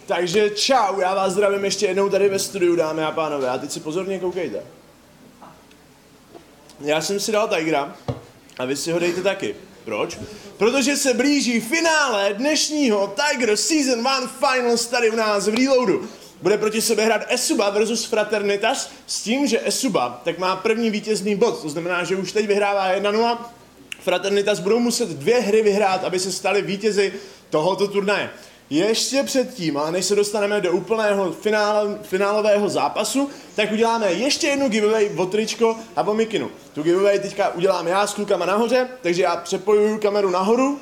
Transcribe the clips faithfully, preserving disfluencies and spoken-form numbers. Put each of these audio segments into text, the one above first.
Takže čau, já vás zdravím ještě jednou tady ve studiu, dámy a pánové, a teď si pozorně koukejte. Já jsem si dal Tigera a vy si ho dejte taky. Proč? Protože se blíží finále dnešního Tiger Season one Finals tady u nás v Reloadu. Bude proti sobě hrát Esuba versus Fraternitas s tím, že Esuba tak má první vítězný bod, to znamená, že už teď vyhrává jedna nula. Fraternitas budou muset dvě hry vyhrát, aby se stali vítězi tohoto turnaje. Ještě předtím, ale než se dostaneme do úplného finále, finálového zápasu, tak uděláme ještě jednu giveaway o tričko a o mikinu. Tu giveaway teďka udělám já s klukama nahoře, takže já přepojuju kameru nahoru.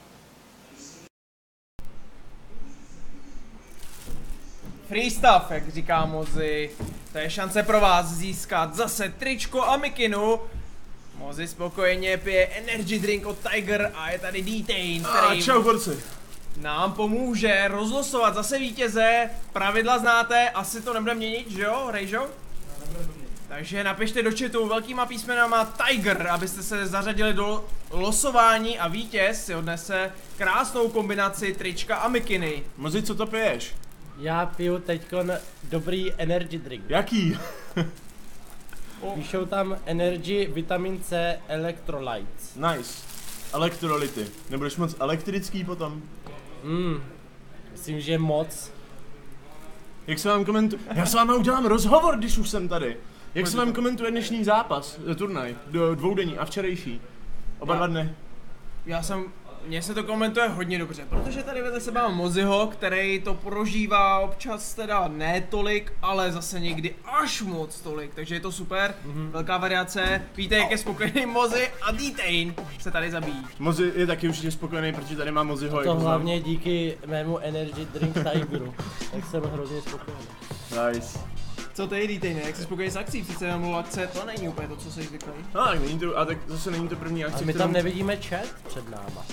Free stuff, jak říká Mozi. To je šance pro vás získat zase tričko a mikinu. Mozi spokojeně pije energy drink od Tiger a je tady D-Tain, který... A čau, borci. Nám pomůže rozlosovat zase vítěze. Pravidla znáte, asi to nebude měnit, že jo, Rejžo? Takže napište do chatu velkýma písmenama Tiger, abyste se zařadili do losování a vítěz si odnese krásnou kombinaci trička a mikiny. Mozi, co to piješ? Já piju teďkon dobrý energy drink. Jaký? Píšou tam energy, vitamin C, electrolytes. Nice. Elektrolyty. Nebudeš moc elektrický potom? Hmm, myslím, že moc. Jak se vám komentuje? Já s váma udělám rozhovor, když už jsem tady. Jak se vám komentuje dnešní zápas, turnaj, dvoudenní a včerejší? Oba dva dny. Já jsem, mně se to komentuje hodně dobře, protože tady vedle sebe mám Moziho, který to prožívá občas teda ne tolik, ale zase někdy až moc tolik, takže je to super, mm-hmm. Velká variace. Víte, jak je spokojený Mozi a D-Tain se tady zabíjí. Mozi je taky určitě spokojený, protože tady má Moziho. To hlavně znám. Díky mému energy drink Tigeru, tak jsem hrozně spokojený. Nice. Co to je D-Tain, jak jsi spokojený s akcí? Přece jenom akce, to není úplně to, co jsi zvyklý. No, tak není to, a tak zase není to první akce, a my kterou... tam nevidíme chat před náma.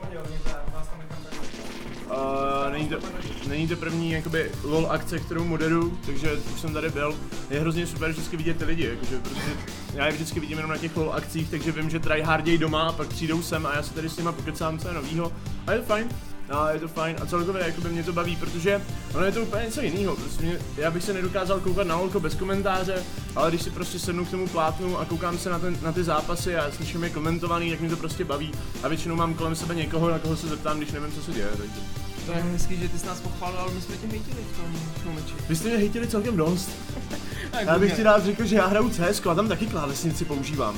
Uh, není, to, není to první jakoby lol akce, kterou moderuju, takže už jsem tady byl. Je hrozně super vždycky vidět ty lidi, jakože, protože já je vždycky vidím jenom na těch lol akcích, takže vím, že tryharděj doma a pak přijdou sem a já se tady s nima pokecám, co je novýho. A je to fajn. No, je to fajn a celkově jakoby mě to baví, protože ono je to úplně něco jiného. Prostě mě, já bych se nedokázal koukat na holko bez komentáře, ale když si prostě sednu k tomu plátnu a koukám se na, ten, na ty zápasy a slyším je komentovaný, tak mě to prostě baví. A většinou mám kolem sebe někoho, na koho se zeptám, když nevím, co se děje. Takže. To je hezký, že ty jsi nás pochválil, ale my jsme tě hejtili v tom, v tom meči. Vy jste mě hejtili celkem dost. Já bych ti rád řekl, že já hraju C S a tam taky klávesnici používám.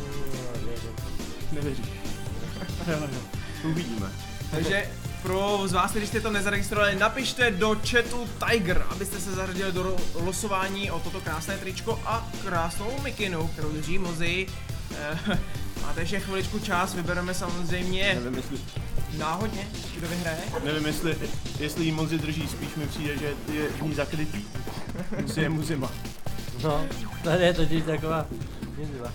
Nevěříš. Jo, jo. Uvidíme. Takže pro z vás, kteří jste to nezaregistrovali, napište do chatu Tiger, abyste se zařadili do losování o toto krásné tričko a krásnou mikinu, kterou drží Mozi. E, máte ještě chviličku čas, vybereme samozřejmě nevím, jestli... náhodně, kdo vyhraje. Nevím, jestli, jestli jí Mozi drží, spíš mi přijde, že je v ní zakrytý. Musí je mu zima. No, tady je totiž taková zima.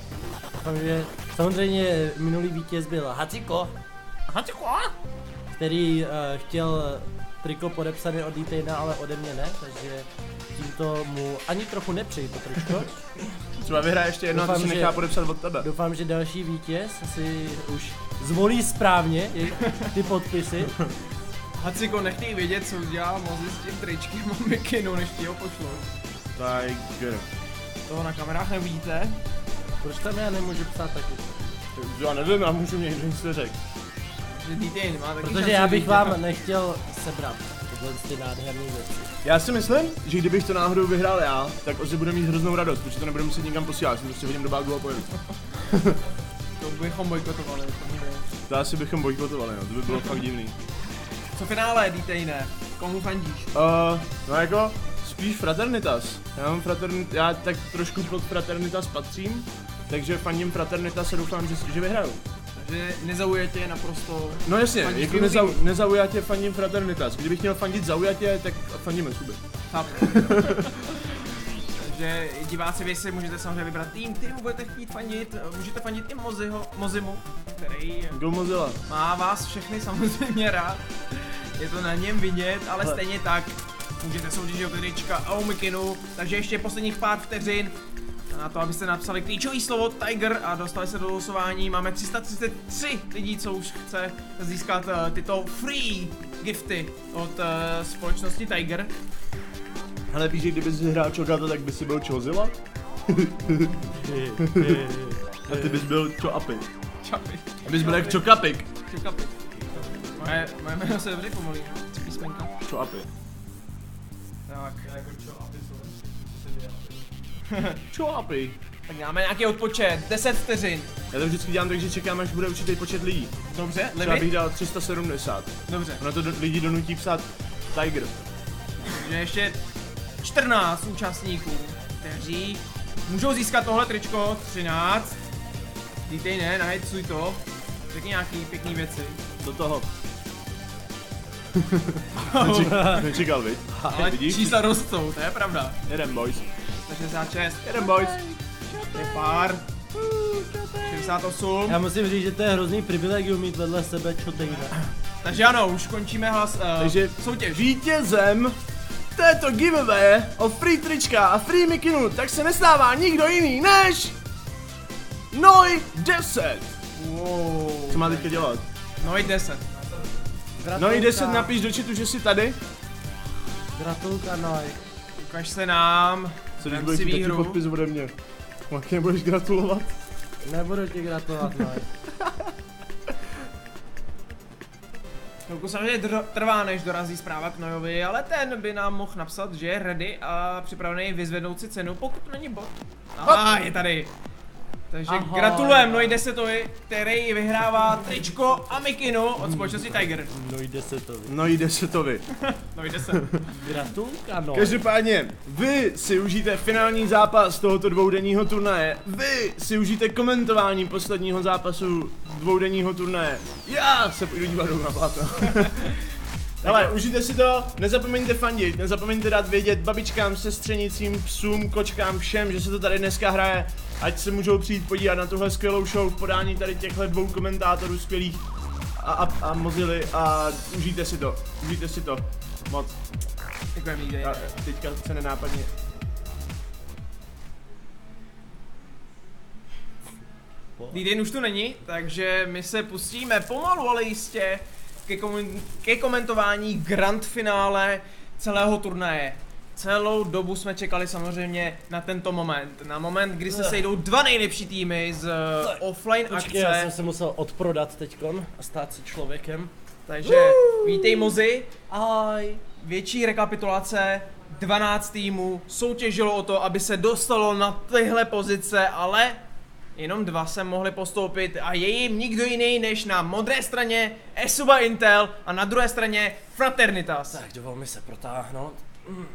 Samozřejmě minulý vítěz byl Hachiko. Hachiko? Který uh, chtěl triko podepsané od D-Taina, ale ode mě ne, takže tímto mu ani trochu nepřeji to tričko. Třeba vyhraje ještě jedno, to si nechá podepsat od tebe. Doufám, že další vítěz si už zvolí správně ty podpisy. Haciko, nechtějí vědět, co dělá Mozi s tím tričkem a mikinu, než ti ho pošlou. Tiger. Toho na kamerách nevidíte? Proč tam já nemůžu psát taky? Já nevím, já můžu mě někdo nic řekl. Protože já bych vám nechtěl sebrat tyhle ty nádherný věci. Já si myslím, že kdybych to náhodou vyhrál já, tak Ozzy bude mít hroznou radost, protože to nebude muset nikam posílat, jsem prostě hodím do bágu a pojedu. To bychom bojkotovali. To asi bychom bojkotovali, no, to by bylo fakt divný. Co finále, D-Taine? Komu fandíš? Uh, no jako, spíš Fraternitas. Já mám Fraternitas, já tak trošku pod Fraternitas patřím, takže fandím Fraternitas a doufám, že, že vyhraju. Takže nezaujatě je naprosto... No jasně, jako nezau, nezaujatě fandím Fraternitas. Kdybych měl fandit zaujatě, tak fandíme suby. Takže diváci, vy si můžete samozřejmě vybrat tým, kterým budete chtít fandit. Můžete fandit i Moziho, Mozimu, který Go Mozilla. Má vás všechny samozřejmě rád. Je to na něm vidět, ale Hle. stejně tak můžete soutěžit o trička a o mikinu. Takže ještě posledních pár vteřin. Na to, abyste napsali klíčový slovo Tiger a dostali se do losování. Máme tři sta třicet tři lidí, co už chce získat uh, tyto free gifty od uh, společnosti Tiger. Ale víš, že kdyby si hrál Čokata, tak by si byl Čozilla? A ty bys byl Čoapy. Čapy. A bys byl jak Čokapik. Čokapik. Moje, moje jméno se dobře pomolí, no? Tři písmenka. Čoapy. Tak. Jako Čoapy jsou. Čoapy. Tak dáme nějaký odpočet, deset vteřin. Já to vždycky dělám tak, že čekám, až bude určitý počet lidí. Dobře, Třeba bych limit? dal tři sta sedmdesát. Dobře. Ono to do, lidi donutí psát Tiger. Takže ještě čtrnáct účastníků, kteří můžou získat tohle tričko, třináct. Dítej ne, nahejcuj to. Řekni nějaký pěkný věci. Do toho. Nečekal, nečekal, viď? Ale Vidíš? čísla rostou, to je pravda. Jeden boys. sto šedesát šest, Jeden boys. je pár. šedesát osm. Já musím říct, že to je hrozný privilegium mít vedle sebe Čotejda. Takže ano, už končíme hlas, uh, Takže soutěž. vítězem této giveaway o free trička a free mikinu, tak se nestává nikdo jiný než Noj deset. Wow. Co má teďka dělat? No i deset. Noj deset, napiš do chatu, že jsi tady. Gratulka, Noj. Ukaž se nám. Co když Vem budeš si mít taky výhru. podpis ode mě? Tak nebudeš gratulovat? Nebudu ti gratulovat, Noj. Chvilku samozřejmě dr- trvá, než dorazí zpráva k Nojovi, ale ten by nám mohl napsat, že je ready a připravený vyzvednout si cenu, pokud není bot. Aha, je tady. Takže Ahoj. gratulujem Noj desetovi, který vyhrává tričko a mikinu od společnosti Tiger. Noj desetovi. Noj desetovi. Noj deset. Gratulka, Noj. Každopádně, vy si užijte finální zápas tohoto dvoudenního turnaje. Vy si užijte komentování posledního zápasu dvoudenního turnaje. Já se půjdu dívat dolů na plátno. Ale užijte si to, nezapomeňte fandit, nezapomeňte dát vědět babičkám, sestřenicím, psům, kočkám, všem, že se to tady dneska hraje. Ať se můžou přijít podívat na tuhle skvělou show v podání tady těchto dvou komentátorů skvělých a, a, a Mozily a užijte si to, užijte si to moc. Děkujeme, Lídej. A teďka se nenápadně. Lídej už tu není, takže my se pustíme pomalu, ale jistě ke, komun- ke komentování grand finále celého turnaje. Celou dobu jsme čekali samozřejmě na tento moment, na moment, kdy se sejdou dva nejlepší týmy z uh, offline Počkej, já jsem akce. se musel odprodat teďkon a stát se člověkem. Takže vítej Mozi, Ahoj. větší rekapitulace, dvanáct týmů soutěžilo o to, aby se dostalo na tyhle pozice, ale jenom dva se mohli postoupit a je jim nikdo jiný než na modré straně Esuba Intel a na druhé straně Fraternitas. Tak dovol mi se protáhnout. Mm.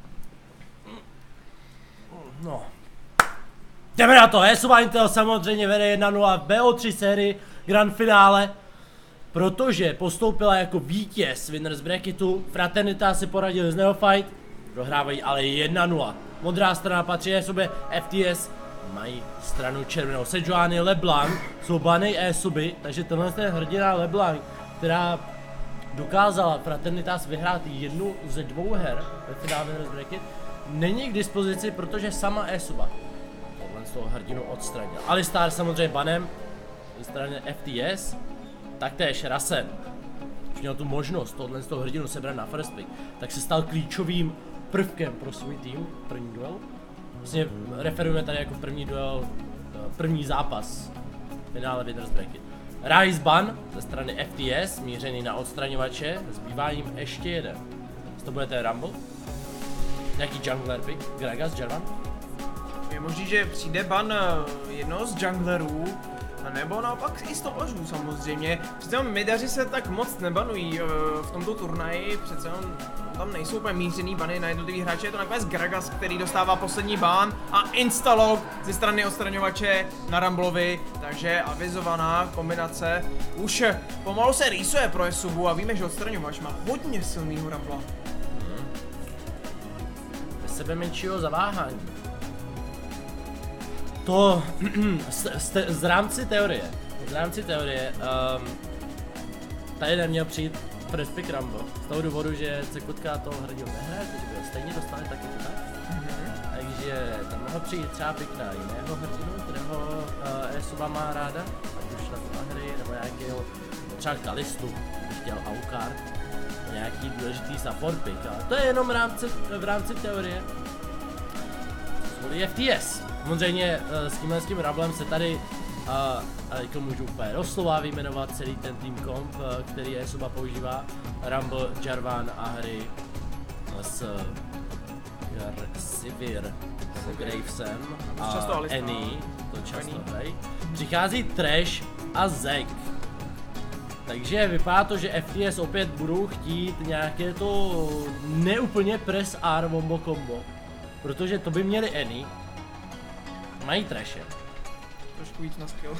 No. Jdeme na to, Esuba Intel samozřejmě vede jedna nula v B O tři sérii Grand Finále. Protože postoupila jako vítěz Winners Bracketu, Fraternitas si poradil z Neophyte, prohrávají ale jedna nula. Modrá strana patří Esubě, F T S mají stranu červenou. Sejuani, LeBlanc jsou banej E-suby, takže tenhle je hrdina LeBlanc, která dokázala Fraternitas vyhrát jednu ze dvou her ve finále Winners Bracket, není k dispozici, protože sama E-suba tohle z toho hrdinu odstranila. Alistar samozřejmě banem ze strany F T S, taktéž Rasen už měl tu možnost tohle z toho hrdinu sebrat na first pick, tak se stal klíčovým prvkem pro svůj tým, první duel. Vlastně referujeme tady jako první duel, první zápas v finále Winners Bracket. Rise ban ze strany F T S, mířený na odstraňovače, zbývá jim ještě jeden. To bude ten Rumble. Nějaký jungler pick, Gragas, Jarvan. Je možný, že přijde ban jednoho z junglerů, a nebo naopak i stopařů samozřejmě. Přece jenom midaři se tak moc nebanují v tomto turnaji, přece jenom tam nejsou úplně mířený bany na jednotlivý hráče, je to nakonec Gragas, který dostává poslední ban a instalog ze strany odstraňovače na Rumblovi, takže avizovaná kombinace už pomalu se rýsuje pro Esubu a víme, že odstraňovač má hodně silnýho Rumbla. Hmm. Bez sebe menšího zaváhání. To z, z, z rámci teorie, z rámci teorie, um, tady neměl přijít first pick Rumble, z toho důvodu, že Cekutka toho hrdinu nehraje, takže by ho stejně dostali taky to tak. Mm-hmm. Takže že tam mohla přijít třeba pick na jiného hrdinu, kterého uh, Esuba má ráda, ať už na to hry, nebo nějakého, třeba Kalistu, chtěl Alucard, nějaký důležitý support pick, ale to je jenom v rámci, v rámci teorie. Zvolí F T S. Samozřejmě uh, s tímhle s tím Rumblem se tady a uh, jako můžu úplně doslova vyjmenovat celý ten team comp, uh, který Esuba používá. Rumble, Jarvan a hry s uh, Sivir, s Gravesem a Annie, to často hrají. Přichází Thresh a Zac. Takže vypadá to, že F T S opět budou chtít nějaké to neúplně press R wombo combo. Protože to by měli Annie. Mají Threshe. Trošku víc na skill.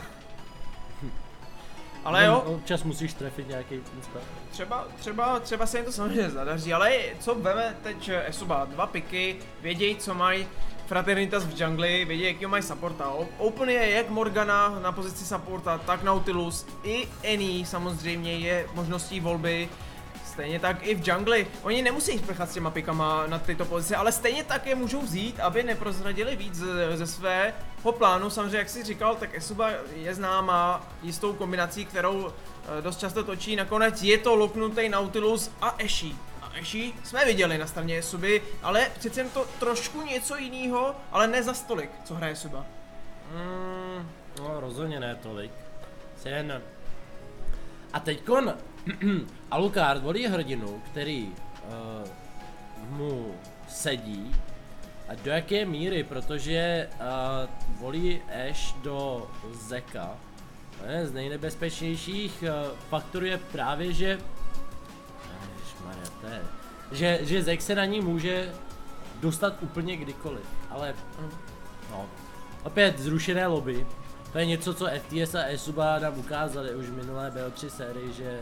Ale jo. Občas musíš trefit nějaký insta. Třeba, třeba, třeba se jim to samozřejmě zadaří, ale co veme teď Esuba? Dva piky, vědějí co mají Fraternitas v jungli, vědí jakýho mají supporta. Open je jak Morgana na pozici supporta, tak Nautilus, i Annie samozřejmě je možností volby. Stejně tak i v jungli. Oni nemusí spěchat s těma pikama na tyto pozice, ale stejně tak je můžou vzít, aby neprozradili víc ze, ze svého plánu. Samozřejmě, jak jsi říkal, tak Esuba je známá jistou kombinací, kterou dost často točí. Nakonec je to loknutý Nautilus a Ashe. A Ashe jsme viděli na straně Esuby, ale přece jen to trošku něco jiného, ale ne za stolik, co hraje Esuba. Mm, no rozhodně ne tolik. Jen. A teďkon Alucard volí hrdinu, který uh, mu sedí. A do jaké míry, protože uh, volí Ashe do Zeka. Z nejnebezpečnějších uh, faktorů je právě, že Ježmarja, to je, že, že Zek se na ní může dostat úplně kdykoliv, ale no, opět zrušené lobby. To je něco, co F T S a Esuba nám ukázali už v minulé B O tři sérii, že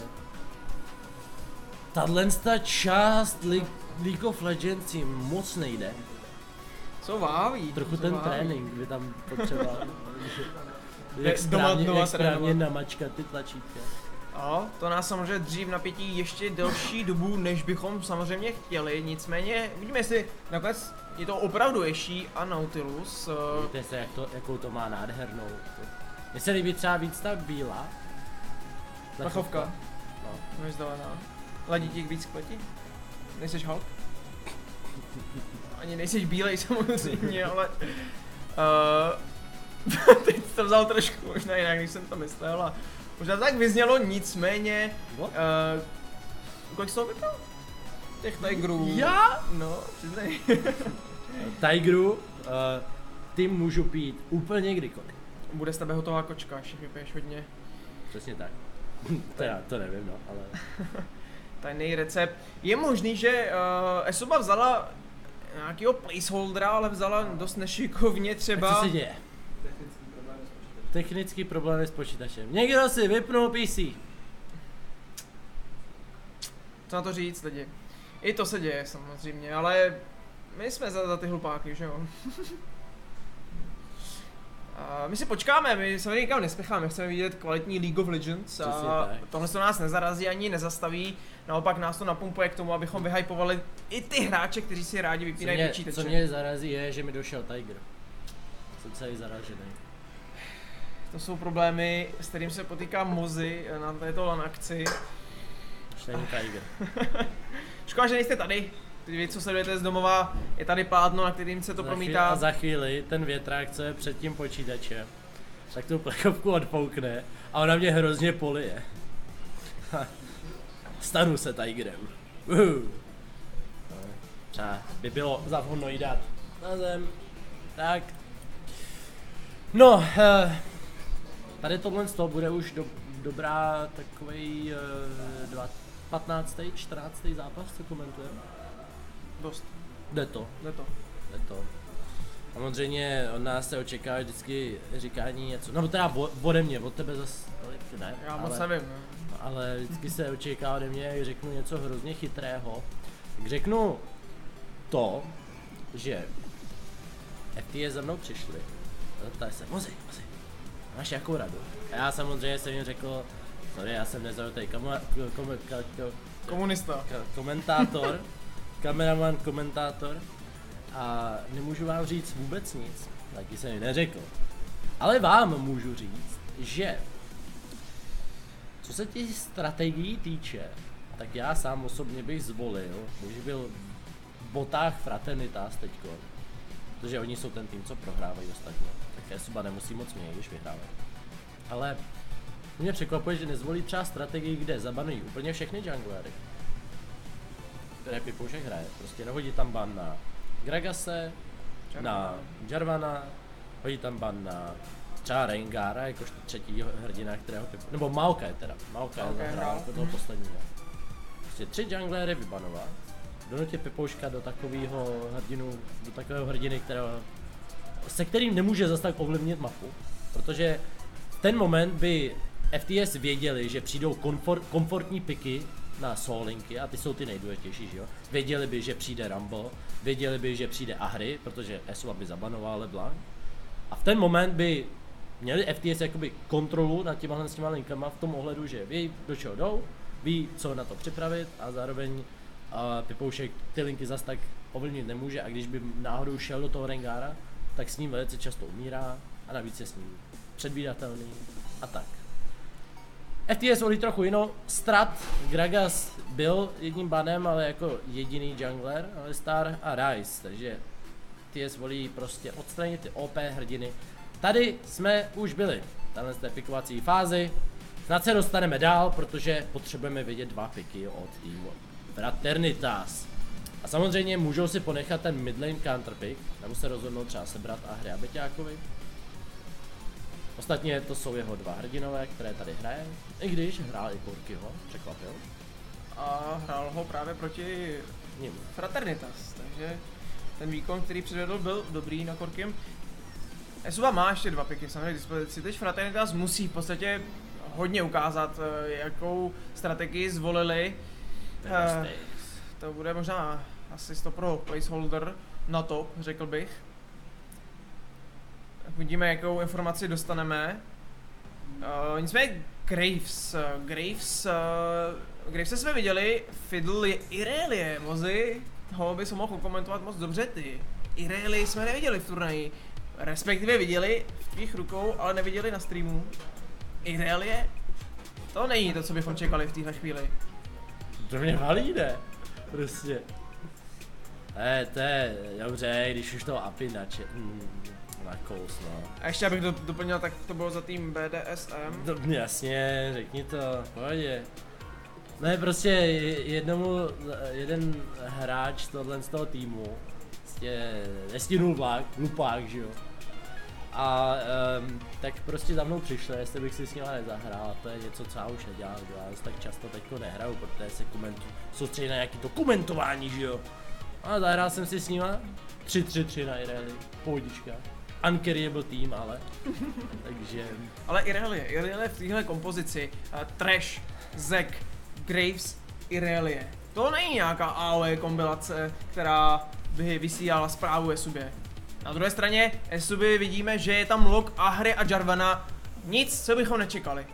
tahle část Le League of Legends jim moc nejde. Co váví? Trochu co ten váví. trénink by tam potřeba. Jak správně, jak správně namačkat ty tlačítka. A to nás samozřejmě dřív napětí ještě delší dobu, než bychom samozřejmě chtěli, nicméně vidíme, jestli nakonec je to opravdu Ashe a Nautilus. Víte se, jak to, jakou to má nádhernou. Mně se líbí třeba víc ta bílá. Plechovka. No. No je zdalená. Ladí ti víc k pleti? Nejseš Hulk? Ani nejseš bílej samozřejmě, ale... Uh, teď to vzal trošku možná jinak, než jsem to myslel a možná tak vyznělo, nicméně... Uh, kolik jsi toho vypil? Těch Tigerů. Já? No, přiznej. Tigerů, uh, ty můžu pít úplně kdykoliv. Bude z tebe hotová kočka, až vypiješ hodně. Přesně tak. To já to nevím, no, ale... Tajný recept. Je možný, že uh, Esuba vzala nějakýho placeholdera, ale vzala dost nešikovně třeba... A co se děje? Technický problémy s počítačem. Někdo si vypnul P C. Co na to říct, lidi? I to se děje samozřejmě, ale my jsme za, za ty hlupáky, že jo? A my si počkáme, my se nikam nespěcháme, chceme vidět kvalitní League of Legends a tohle se nás nezarazí ani nezastaví, naopak nás to napumpuje k tomu, abychom vyhypovali i ty hráče, kteří si rádi vypínají počítače. Co mě zarazí je, že mi došel Tiger. Jsem celý zaražený. To jsou problémy, s kterým se potýká Mozy na této LAN akci. Už není Tiger. Škoda, že nejste tady. Vy, co sledujete z domova, je tady plátno, na kterým se to za promítá. Chvíli, a za chvíli ten větrák, co je před tím počítačem, tak tu plechovku odfoukne a ona mě hrozně polije. Stanu se Tigerem. Uhu. Třeba by bylo za vhodno jí dát na zem. Tak. No, eh, tady tohle z toho bude už do, dobrá takovej eh, patnáctý, čtrnáctý zápas, co komentujeme. Dost. Jde to. Jde to. Jde to. Samozřejmě od nás se očekává vždycky říkání něco, no teda ode mě, od tebe zase tolik ne. Já moc ale, nevím. Ne? Ale vždycky se očekává ode mě, jak řeknu něco hrozně chytrého. Tak řeknu to, že F T S za mnou přišli. Zeptali se, Mozy, Mozy, máš jakou radu? A já samozřejmě jsem jim řekl, sorry, já jsem nezavřelý komu, komu, komunista. komentátor, kameraman, komentátor. a nemůžu vám říct vůbec nic, taky jsem ji neřekl. Ale vám můžu říct, že co se těch strategií týče, tak já sám osobně bych zvolil, když byl v botách Fraternitas teďko, protože oni jsou ten tým, co prohrávají ostatně, tak Esuba nemusí moc měnit, když vyhrávají. Ale mě překvapuje, že nezvolí třeba strategii, kde zabanují úplně všechny junglery, které Pipoušek hraje. Prostě nehodí tam ban na Gragase, na Jarvana, hodí tam ban na třeba Rengara, jakož třetího hrdina, kterého Pipoušek, nebo Maokai teda, Maokai okay, zahrál jako toho posledního. Prostě tři junglery vybanovat, donutit Pipouška do takového hrdinu, do takového hrdiny, kterého, se kterým nemůže zase tak ovlivnit mapu, protože v ten moment by F T S věděli, že přijdou komfort, komfortní piky na solinky a ty jsou ty nejdůležitější, že jo? Věděli by, že přijde Rumble, věděli by, že přijde Ahri, protože Esuba by zabanoval LeBlanc. A v ten moment by měli F T S jakoby kontrolu nad těma s těma linkama v tom ohledu, že ví, do čeho jdou, ví, co na to připravit a zároveň uh, Pipoušek ty linky zas tak ovlivnit nemůže a když by náhodou šel do toho Rengara, tak s ním velice často umírá a navíc je s ním předvídatelný a tak. F T S volí trochu jinou, Strat, Gragas byl jedním banem, ale jako jediný jungler, ale Star a Ryze, takže F T S volí prostě odstranit ty O P hrdiny. Tady jsme už byli, tahle z té pikovací fázi, snad se dostaneme dál, protože potřebujeme vidět dva piky od týmu Fraternitas. A samozřejmě můžou si ponechat ten midlane counterpick, tam se rozhodnou třeba sebrat a hry Beťákovi. Ostatně to jsou jeho dva hrdinové, které tady hraje, i když hrál i Korkyho, překvapil. A hrál ho právě proti Ním. Fraternitas, takže ten výkon, který předvedl, byl dobrý na Korkym. Esuba má ještě dva piky samozřejmě k dispozici, teď Fraternitas musí v podstatě hodně ukázat, jakou strategii zvolili. Uh, to bude možná asi to pro placeholder na top, řekl bych. Uvidíme, jakou informaci dostaneme. Uh, nicméně Graves, uh, Graves, uh, Graves jsme viděli, Fiddle je Irelie, Mozy, ho by se mohl komentovat moc dobře ty. Irelie jsme neviděli v turnaji, respektive viděli v tvých rukou, ale neviděli na streamu. Irelie? To není to, co bychom čekali v téhle chvíli. To mě valí, ne? Prostě. Eh, to je dobře, když už toho API nače... na kous, no. A ještě abych do, doplnil, tak to bylo za tým B D S M. To, jasně, řekni to, pohodě. Ne, prostě jednomu, jeden hráč tohle z toho týmu, prostě nestihnul vlak, hlupák, že jo. A um, tak prostě za mnou přišli, jestli bych si s nima nezahrál, a to je něco, co já už nedělám, já tak často teďko nehraju, protože se komentuju, soustředí na nějaký to komentování, že jo. A zahrál jsem si s nima, tři tři tři na Irelie, pohodička. Uncarryable tým, ale, takže... Ale Irelie, Irelie v téhle kompozici, uh, Trash, Zac, Graves, Irelie. To není nějaká A O E kombinace, která by vysílala zprávu Esubě. Na druhé straně Esubě vidíme, že je tam Lok, Ahri a Jarvana. Nic, co bychom nečekali.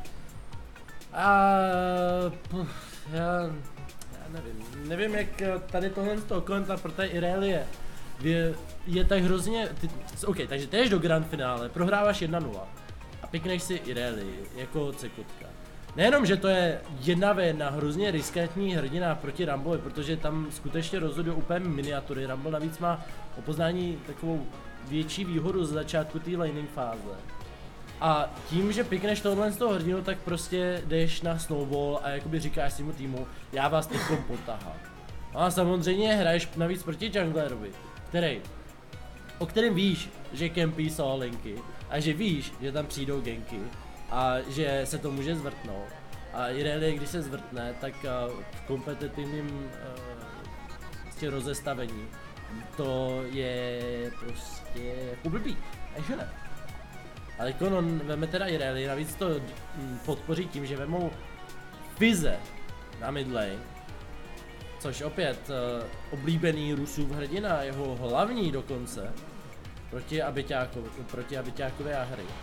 A puf, já, já nevím, nevím jak tady tohle z toho konta pro té Irelie je, je tak hrozně, ty, ok, takže jdeš do grand finále, prohráváš jedna nula a pikneš si Irelie jako cekutka. Nejenom, že to je jedna ve jedna hrozně riskantní hrdina proti Rumble, protože tam skutečně rozhodují úplně miniatury, Rumble navíc má o poznání takovou větší výhodu z začátku té laning fáze. A tím, že pikneš tohle z toho hrdinu, tak prostě jdeš na snowball a jakoby říkáš svému týmu, já vás teďkom potahám. A samozřejmě hraješ navíc proti junglerovi, který, o kterém víš, že campí solinky a že víš, že tam přijdou ganky a že se to může zvrtnout. A Irelie, když se zvrtne, tak v kompetitivním uh, rozestavení to je prostě blbý, takže ne. Ale jako on veme teda Irelie, navíc to podpoří tím, že vemou Fize na midlane, což opět uh, oblíbený Rusův hrdina, jeho hlavní dokonce, proti Abiťákovi, proti Abiťákové a hry.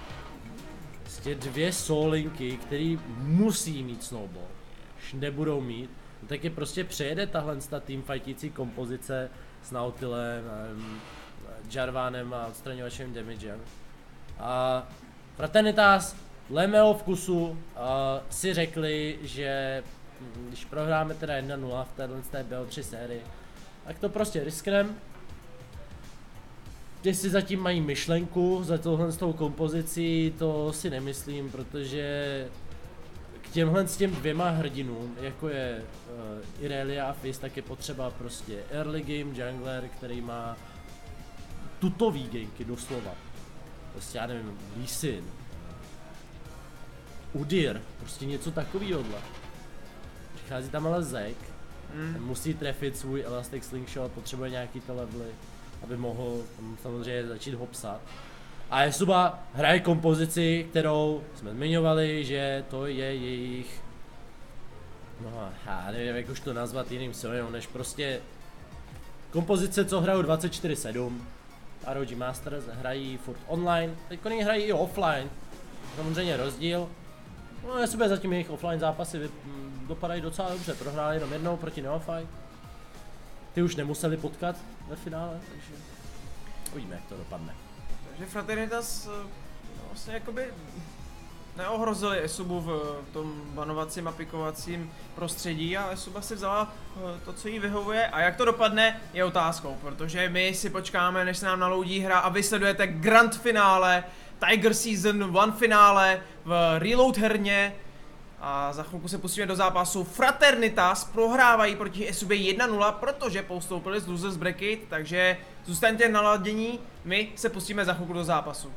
Prostě dvě solinky, které musí mít snowball, už nebudou mít, no tak je prostě přejede tahle ta teamfightící kompozice s Nautilem, Jarvanem a odstraňovačem damagem. A Fraternitas dle mého vkusu uh, si řekli, že když prohráme teda jedna nula v téhle té B O tři sérii, tak to prostě risknem. Jestli zatím mají myšlenku za tohle s tou kompozicí, to si nemyslím, protože k těmhle s těm dvěma hrdinům, jako je uh, Irelia a Fizz, tak je potřeba prostě early game jungler, který má tutový gameky doslova. Prostě já nevím, Lee Sin, Udyr, prostě něco takového. Přichází tam ale Zek, mm. musí trefit svůj Elastic Slingshot, potřebuje nějaký ty levely, aby mohl samozřejmě začít hopsat. A Esuba hraje kompozici, kterou jsme zmiňovali, že to je jejich, no já nevím, jak už to nazvat jiným slovem, než prostě kompozice, co hrajou dvacet čtyři sedm. R O G Masters hrají furt online, teď oni hrají i offline, samozřejmě rozdíl. No Esuba zatím jejich offline zápasy dopadají docela dobře, prohráli jenom jednou proti Neophy. Ty už nemuseli potkat ve finále, takže uvidíme, jak to dopadne. Takže Fraternitas vlastně jakoby neohrozili Esubu v tom banovacím a pikovacím prostředí a Esuba si vzala to, co jí vyhovuje, a jak to dopadne, je otázkou, protože my si počkáme, než se nám naloudí hra a vy sledujete grand finále Tiger Season jedna finále v Reload herně. A za chvilku se pustíme do zápasu. Fraternitas prohrávají proti Esubě jedna nula, protože postoupili z Losers Bracket, takže zůstaňte naladění, my se pustíme za chvilku do zápasu.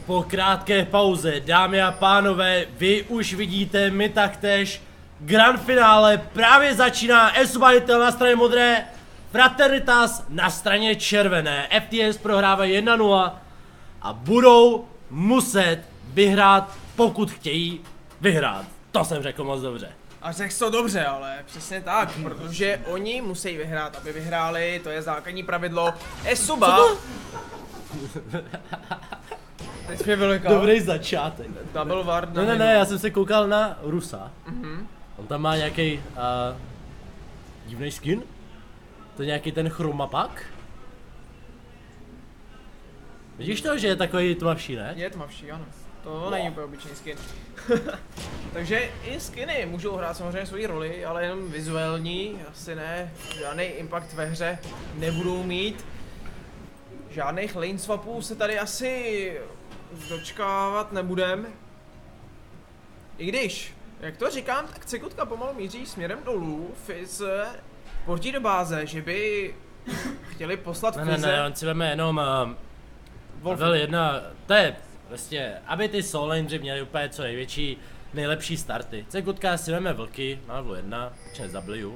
Po krátké pauze, dámy a pánové, vy už vidíte, my taktéž. Grand finále právě začíná. Esuba na straně modré, Fraternitas na straně červené. F T S prohrávají jedna nula a budou muset vyhrát, pokud chtějí vyhrát. To jsem řekl moc dobře. A řekl to dobře, ale přesně tak, protože oni musí vyhrát, aby vyhráli, to je základní pravidlo. Esuba... Teď mi byl dobrý začátek. Double ward. Ne, ne, ne, já jsem se koukal na Rusa. Mm-hmm. On tam má nějaký uh, divný skin. To je nějaký ten chromapak. Vidíš to, že je takový tmavší, ne? Je tmavší, ano. To wow. Není úplně obyčejný skin. Takže i skiny můžou hrát samozřejmě svoji roli, ale jenom vizuální, asi ne. Žádný impact ve hře nebudou mít. Žádných lane swapů se tady asi dočkávat nebudem. I když, jak to říkám, tak Cekutka pomalu míří směrem dolů. Fizz portí do báze, že by chtěli poslat ne, Fizze. Ne, ne, on si veme jenom uh, level jedna, to je prostě, aby ty soul laneři měli úplně co největší, nejlepší starty. Cekutka si veme vlky na level jedna, začne W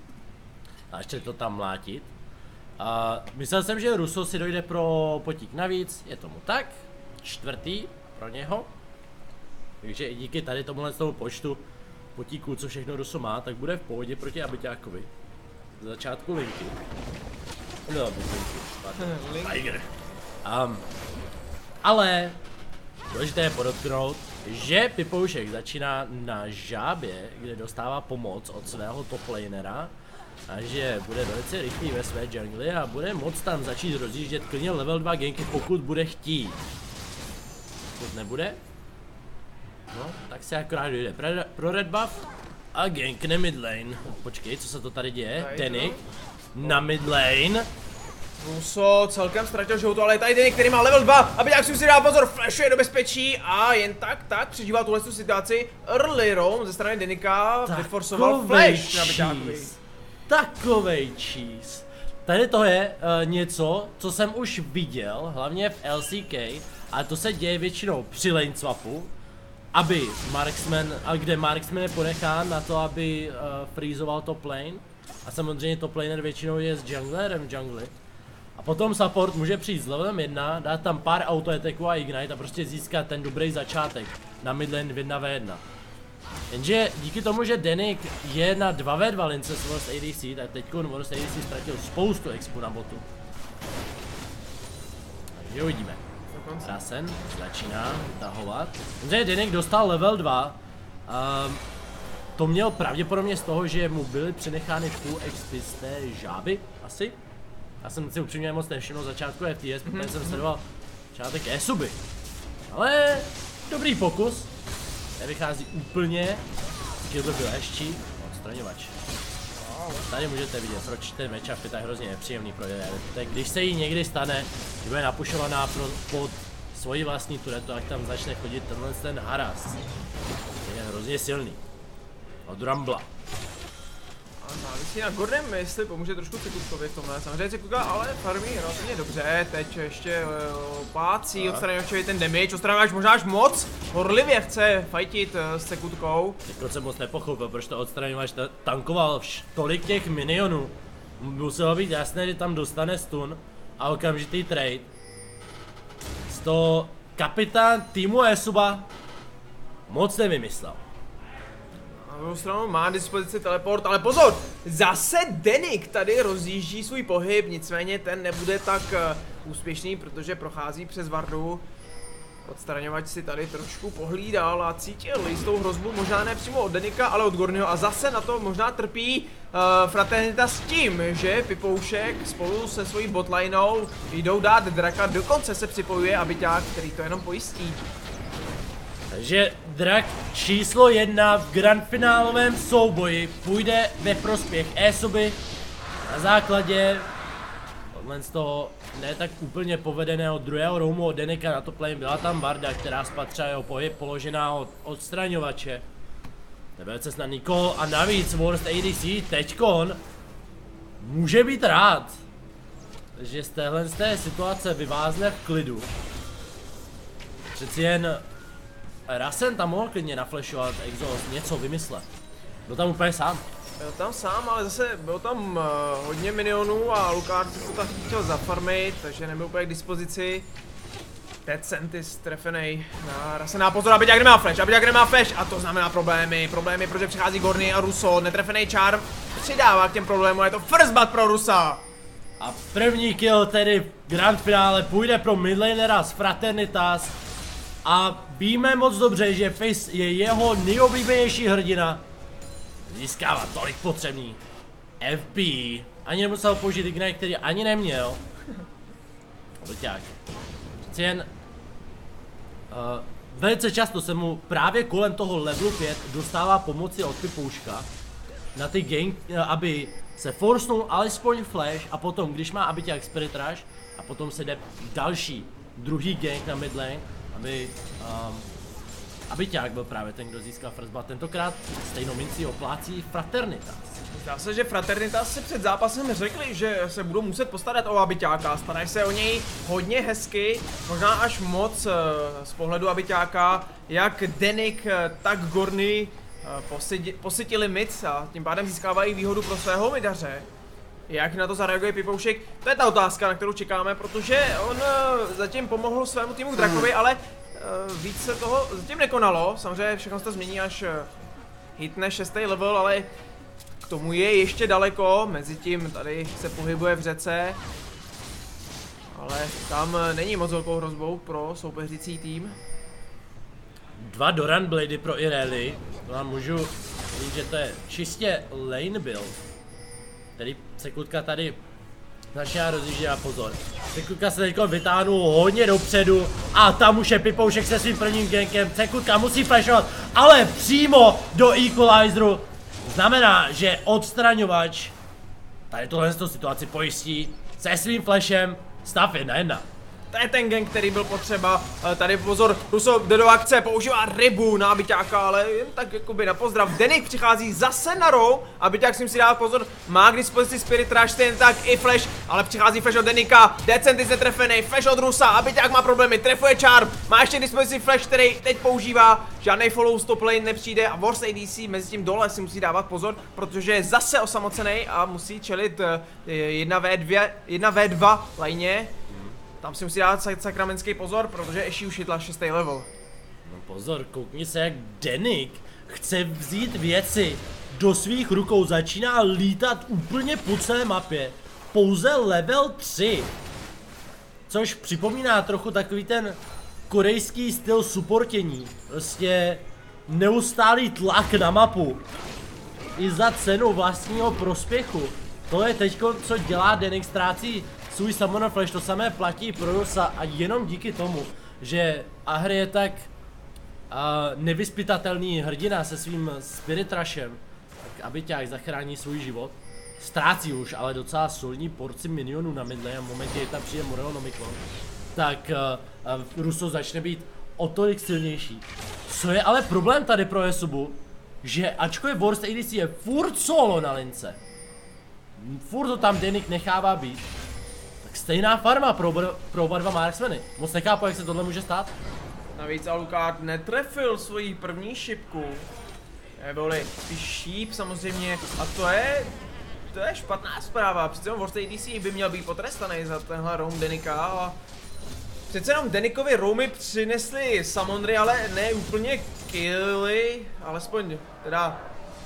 a ještě to tam mlátit. A myslel jsem, že Russo si dojde pro potík navíc, je tomu tak, čtvrtý pro něho. Takže i díky tady tomuhle tomu počtu potíků, co všechno Russo má, tak bude v pohodě proti Abiťákovi. Z začátku linky. No, linky, Tiger. Um, ale důležité je podotknout, že Pipoušek začíná na žábě, kde dostává pomoc od svého top lanera. A že bude velice rychlý ve své jungli a bude moc tam začít rozjíždět klidně level dva ganky, pokud bude chtít. Pokud nebude, no, tak se akorát dojde pro red buff a gankne mid lane. Počkej, co se to tady děje? Denik na mid lane. Russo celkem ztratil žoutu, ale je tady Denik, který má level dva, aby jak si dá pozor, flashuje do bezpečí a jen tak, tak přežívá tuhle situaci. Early roam ze strany Denika vyforsoval flash na Biťákovi. Takovej cheese. Tady to je uh, něco, co jsem už viděl, hlavně v L C K, ale to se děje většinou při lane swapu, aby marksman, a kde marksman je ponechán na to, aby uh, freezoval top lane. A samozřejmě top laner většinou je s junglerem v jungli. A potom support může přijít s levelem jedna, dát tam pár auto-attacků a ignite a prostě získat ten dobrý začátek na midlane jedna v jedna. Jenže díky tomu, že Denik je na dva v dva lince s Worst A D C, tak teď Worst A D C ztratil spoustu expu na botu. Takže uvidíme. Rasen začíná tahovat. Jenže Denik dostal level dva. Um, to měl pravděpodobně z toho, že mu byly přenechány full expy z té žáby, asi. Já jsem si upřímně moc nevšiml začátku F T S, protože mm-hmm. jsem sledoval začátek e-suby. Ale dobrý pokus. Nevychází úplně, skill by byl ještě odstraňovač. Tady můžete vidět, proč ten matchup je tak hrozně nepříjemný pro D R. Když se jí někdy stane, že bude napušovaná pro, pod svoji vlastní turetu, tak tam začne chodit tenhle ten haras. Je hrozně silný. Od Rumbla. A závisí na Gordem, jestli pomůže trošku Cekutkovi v tomhle. Samozřejmě Cekutka ale farmí relativně dobře, teď ještě uh, pácí, odstraňovačovi ten damage, odstraňovač možná až moc horlivě chce fightit uh, s Cekutkou. Teď jsem moc nepochopil, proč to odstraňovač tankoval tolik těch minionů. Muselo být jasné, že tam dostane stun a okamžitý trade. Z toho kapitán týmu Esuba moc nevymyslel. Na druhou stranu má dispozici teleport, ale pozor! Zase Denik tady rozjíždí svůj pohyb, nicméně ten nebude tak uh, úspěšný, protože prochází přes Vardu. Odstraňovač si tady trošku pohlídal a cítil jistou hrozbu, možná ne přímo od Denika, ale od Gornyho a zase na to možná trpí uh, Fraternita s tím, že Pipoušek spolu se svojí botlineou jdou dát Draka, dokonce se připojuje Abiťák, který to jenom pojistí. Takže Drak číslo jedna v grandfinálovém souboji půjde ve prospěch e-suby na základě tohle z toho ne tak úplně povedeného druhého roamu od Denika na top lane. Byla tam Varda, která spatřila jeho pohyb položená od odstraňovače. Velice snadný call a navíc Worst A D C teďkon může být rád, že z téhle z té situace vyvázne v klidu. Přeci jen Rasen tam mohl klidně naflashovat exhaust, něco vymyslet. Byl tam úplně sám. Byl tam sám, ale zase byl tam uh, hodně minionů a Lukáš se to tak chtěl zafarmit, takže nebyl úplně k dispozici. Dead Sentis trefenej na Rasena, pozor, Abiťák nemá flash, Abiťák nemá flash a to znamená problémy, problémy, protože přichází Gorny a Russo, netrefenej Charm přidává k těm problémům, je to first blood pro Rusa. A první kill tedy v grand finále půjde pro midlanera z Fraternitas a víme moc dobře, že Fizz je jeho nejoblíbenější hrdina. Získává tolik potřebný F B, ani nemusel použít Ignite, který ani neměl. Abiťák. Přeci jen uh, velice často se mu právě kolem toho levelu pět dostává pomoci od Pipouška na ty gank, uh, aby se forcnul alespoň flash a potom, když má Abiťák Spirit Rush a potom se jde další, druhý gank na mid lane, aby um, Abiťák byl právě ten, kdo získal first blood. Tentokrát stejnou minci oplácí Fraternitas. Zdá se, že Fraternitas si před zápasem řekli, že se budou muset postarat o Abiťáka, starají se o něj hodně hezky, možná až moc z pohledu Abiťáka, jak Denik, tak Gorny posytili mid a tím pádem získávají výhodu pro svého midaře. Jak na to zareaguje Pipoušek, to je ta otázka, na kterou čekáme, protože on zatím pomohl svému týmu Drakovi, ale víc se toho zatím nekonalo, samozřejmě všechno se to změní, až hitne šestý level, ale k tomu je ještě daleko, mezi tím tady se pohybuje v řece, ale tam není moc velkou hrozbou pro soupeřící tým. Dva Doran Blady pro Irelia, no a můžu říct, že to je čistě lane build, který Sekundka tady začíná rozjíždět a pozor. Sekundka se teď vytáhnul hodně dopředu a tam už je Pipoušek se svým prvním gankem. Sekundka musí flashovat, ale přímo do equalizeru. Znamená, že odstraňovač tady tohle situaci pojistí se svým flashem, stav jedna jedna. To je ten gang, který byl potřeba. Tady pozor, Russo jde do akce, používá rybu na Abiťáka, ale jen tak jakoby na pozdrav. Denik přichází zase na row, Abiťák si musí dát pozor, má k dispozici Spirit Rush, stejně tak i flash, ale přichází flash od Denika, Dead Sentis netrefený, flash od Rusa, Abiťák má problémy, trefuje Charm, má ještě k dispozici flash, který teď používá, žádný follow stop lane nepřijde a Wars A D C mezi tím dole si musí dávat pozor, protože je zase osamocený a musí čelit jedna v dva lajně. Tam si musí dát sakramenský pozor, protože Eši už hitla šestý level. No pozor, koukni se, jak Denik chce vzít věci do svých rukou, začíná lítat úplně po celé mapě. Pouze level tři. Což připomíná trochu takový ten korejský styl supportění. Prostě neustálý tlak na mapu. I za cenu vlastního prospěchu. To je teďko, co dělá Denik, ztrácí svůj Summoner Flash, to samé platí pro Rusa a jenom díky tomu, že Ahri je tak uh, nevyspytatelný hrdina se svým Spirit Rushem, tak Abiťák zachrání svůj život. Ztrácí už ale docela solidní porci minionů na midlane a v momentě, kdy tam přijde Morellonomicon, tak uh, uh, Russo začne být o tolik silnější. Co je ale problém tady pro Esubu, že ačkoliv Wars A D C je furt solo na lince, furt to tam Denik nechává být, stejná farma pro, pro oba dva marksmeny. Moc nechápu, jak se tohle může stát. Navíc Alucard netrefil svoji první šipku. Neboli spíš šíp samozřejmě. A to je... To je špatná zpráva. Přece jenom Wars A D C by měl být potrestaný za tenhle roam Denika. A přece jenom Denikovi roamy přinesly Samondry, ale ne úplně killy. Alespoň teda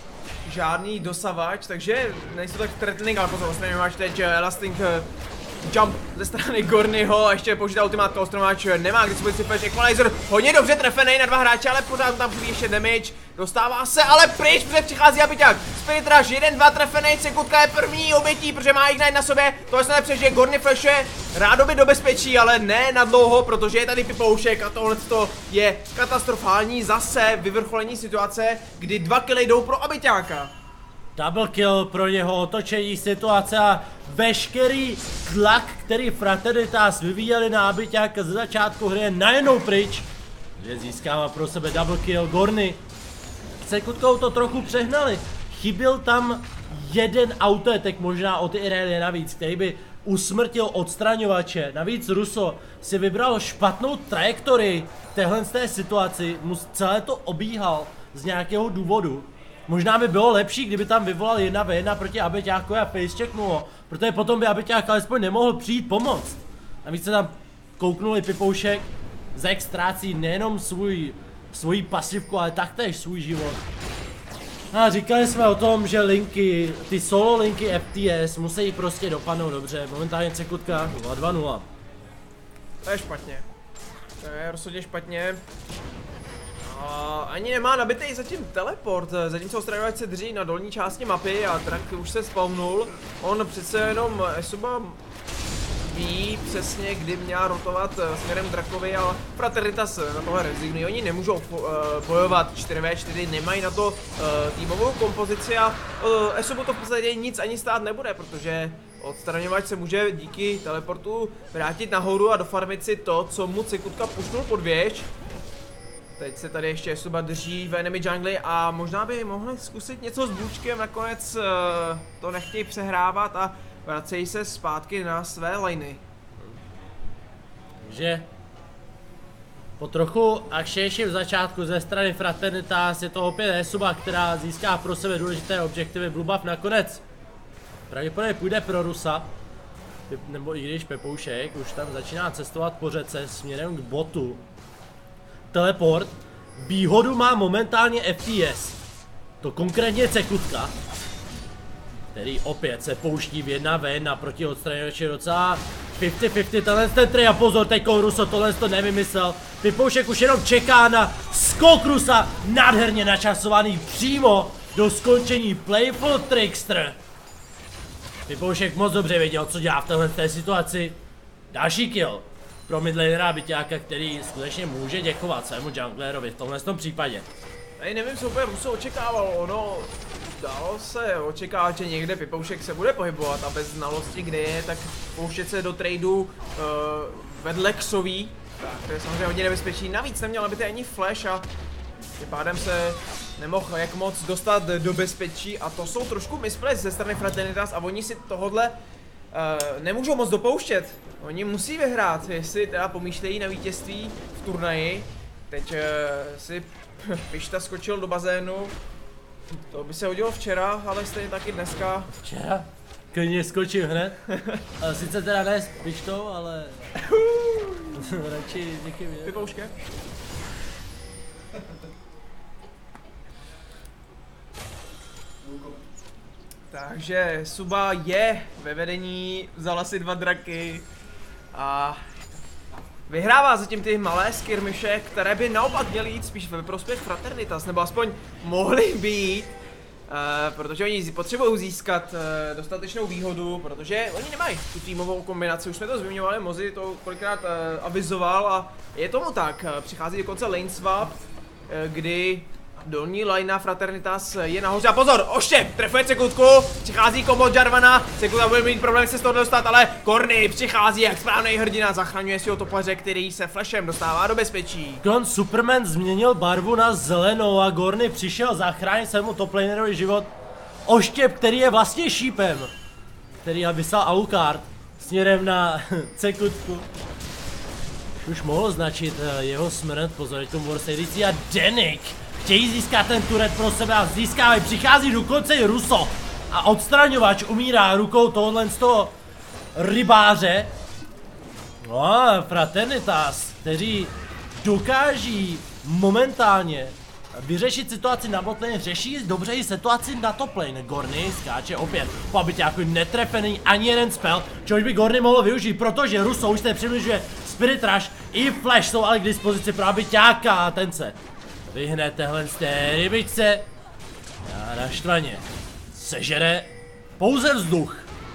žádný dosavač, takže nejsou tak threatening, ale pozor, vlastně máš teď Elasting jump ze strany Gornyho a ještě použít ultimát Kalstromáč, nemá k dispozici flash equalizer, hodně dobře trefený na dva hráče, ale pořád tam chybí ještě damage, dostává se ale pryč, protože přichází Abiťák, Spirit Rush, jeden dva trefený, Sekundka je první obětí, protože má Ignite na sobě, tohle se nepřežije, Gorny flashuje, rádoby do bezpečí, ale ne na dlouho, protože je tady Pipoušek a tohle je katastrofální, zase vyvrcholení situace, kdy dva killy jdou pro Abiťáka. Double kill pro něho, otočení situace a veškerý tlak, který Fraternitas vyvíjeli na Abiťáka ze začátku hry, je najednou pryč. Že získává pro sebe double kill Gorny. Sekundkou to trochu přehnali. Chyběl tam jeden autoetek možná od Irelie navíc, který by usmrtil odstraňovače. Navíc Russo si vybral špatnou trajektorii v téhle z té situaci, mu celé to obíhal z nějakého důvodu. Možná by bylo lepší, kdyby tam vyvolal jedna ve jedna proti Abeťákovi a facechecknulo, protože potom by Abeťák alespoň nemohl přijít pomoct. Navíc se tam kouknuli Pipoušek, Zek ztrácí nejenom svůj, svoji pasivku, ale taktéž svůj život. A říkali jsme o tom, že linky, ty solo linky F T S musí prostě dopadnout dobře. Momentálně Cekutka dva nula. To je špatně. To je rozhodně špatně. A ani nemá nabitý zatím teleport, zatímco Ostraňovač se drží na dolní části mapy a Drak už se spawnul. On přece jenom Esuba ví přesně, kdy měla rotovat směrem Drakovi, ale Fraternitas na tohle rezignují. Oni nemůžou bojovat čtyři na čtyři, nemají na to týmovou kompozici a Esubu to v podstatě nic ani stát nebude, protože Odstraňovač se může díky teleportu vrátit nahoru a dofarmit si to, co mu Cekutka pušnul pod věž. Teď se tady ještě Esuba drží v enemy jungli a možná by mohli zkusit něco s Bůčkem, nakonec uh, to nechtějí přehrávat a vracejí se zpátky na své liney. Takže po trochu akčnějším začátku ze strany Fraternitas je to opět Esuba, která získá pro sebe důležité objektivy. Blue buff nakonec pravděpodobně půjde pro Rusa, nebo i když Pepoušek už tam začíná cestovat po řece směrem k botu. Teleport. Výhodu má momentálně F T S. To konkrétně Cekutka, který opět se pouští v jedna v jedna proti odstraňovači docela padesát padesát. Tenhle ten try a pozor, teďko Russo tohle to nevymyslel. Pipoušek už jenom čeká na skok Rusa, nádherně načasovaný přímo do skončení Playful Trickster. Pipoušek moc dobře věděl, co dělá v téhle té situaci. Další kill pro midlanera Abeťáka, který skutečně může děkovat svému junglerovi v tomhle tom případě. Tady nevím, co úplně Russo očekával, ono dalo se očekávat, že někde Pipoušek se bude pohybovat a bez znalosti kde je, tak pouštět se do tradu uh, vedle Xoví, tak to je samozřejmě hodně nebezpečí. Navíc neměl nabitý ani flash a tím pádem se nemohl jak moc dostat do bezpečí a to jsou trošku misplays ze strany Fraternitas a oni si tohodle uh, nemůžou moc dopouštět. Oni musí vyhrát, jestli teda pomýšlejí na vítězství v turnaji. Teď uh, si Pišta skočil do bazénu, to by se hodilo včera, ale stejně taky dneska. Včera? Klidně skočil hned. A sice teda ne s Pištou, ale radši s někým jiným. Pipouškem. Takže Suba je ve vedení, vzala si dva draky a vyhrává zatím ty malé skirmishe, které by naopak měly jít spíš ve prospěch Fraternitas, nebo aspoň mohly být, uh, protože oni potřebují získat uh, dostatečnou výhodu, protože oni nemají tu týmovou kombinaci, už jsme to zmiňovali, Mozi to kolikrát uh, avizoval a je tomu tak, přichází dokonce lane swap, uh, kdy dolní linea Fraternitas je nahoře a pozor, oštěp, trefuje Cekutku, přichází kombo Jarvana, Cekutka bude mít problém se z toho dostat, ale Corny přichází jak správný hrdina, zachraňuje si ho topaře, který se flashem dostává do bezpečí. Kon Superman změnil barvu na zelenou a Gorny přišel zachránit svému toplanerovi život. Oštěp, který je vlastně šípem, který vyslal Alucard směrem na Cekutku. Už mohl značit jeho smrt, pozor, k tomu Warsairici a Denik chtějí získat ten turet pro sebe a získávají, přichází dokonce i Russo a odstraňovač umírá rukou tohohle z toho rybáře. No a Fraternitas, kteří dokáží momentálně vyřešit situaci na botlane, řeší dobře i situaci na toplane. Gorny skáče opět po Abeťáku, netrefený ani jeden spell, čehož by Gorny mohl využít, protože Russo už se přibližuje. Spirit Rush i Flash jsou ale k dispozici pro Abeťáka a ten se vyhne téhle z té rybičce a naštvaně sežere pouze vzduch.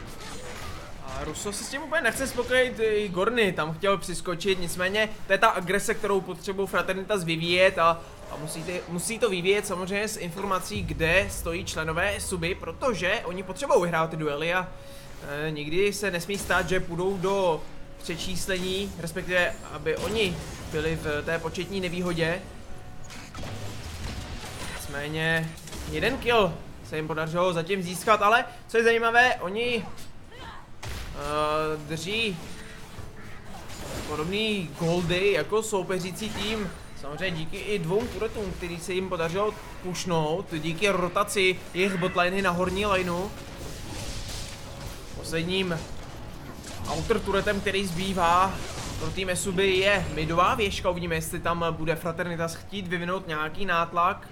A Russo se s tím úplně nechce spokojit, i Gorny tam chtěl přiskočit, nicméně to je ta agrese, kterou potřebují Fraternitas vyvíjet a, a musí, ty, musí to vyvíjet samozřejmě s informací, kde stojí členové Suby, protože oni potřebují vyhrát ty duely a e, nikdy se nesmí stát, že půjdou do přečíslení, respektive aby oni byli v té početní nevýhodě. Nicméně jeden kill se jim podařilo zatím získat, ale co je zajímavé, oni uh, drží podobný goldy jako soupeřící tým. Samozřejmě díky i dvou turretům, který se jim podařilo pušnout, díky rotaci jejich botliny na horní lineu. Posledním outer turretem, který zbývá pro tým Esuby, je midová věžka. Uvidíme, jestli tam bude Fraternitas chtít vyvinout nějaký nátlak.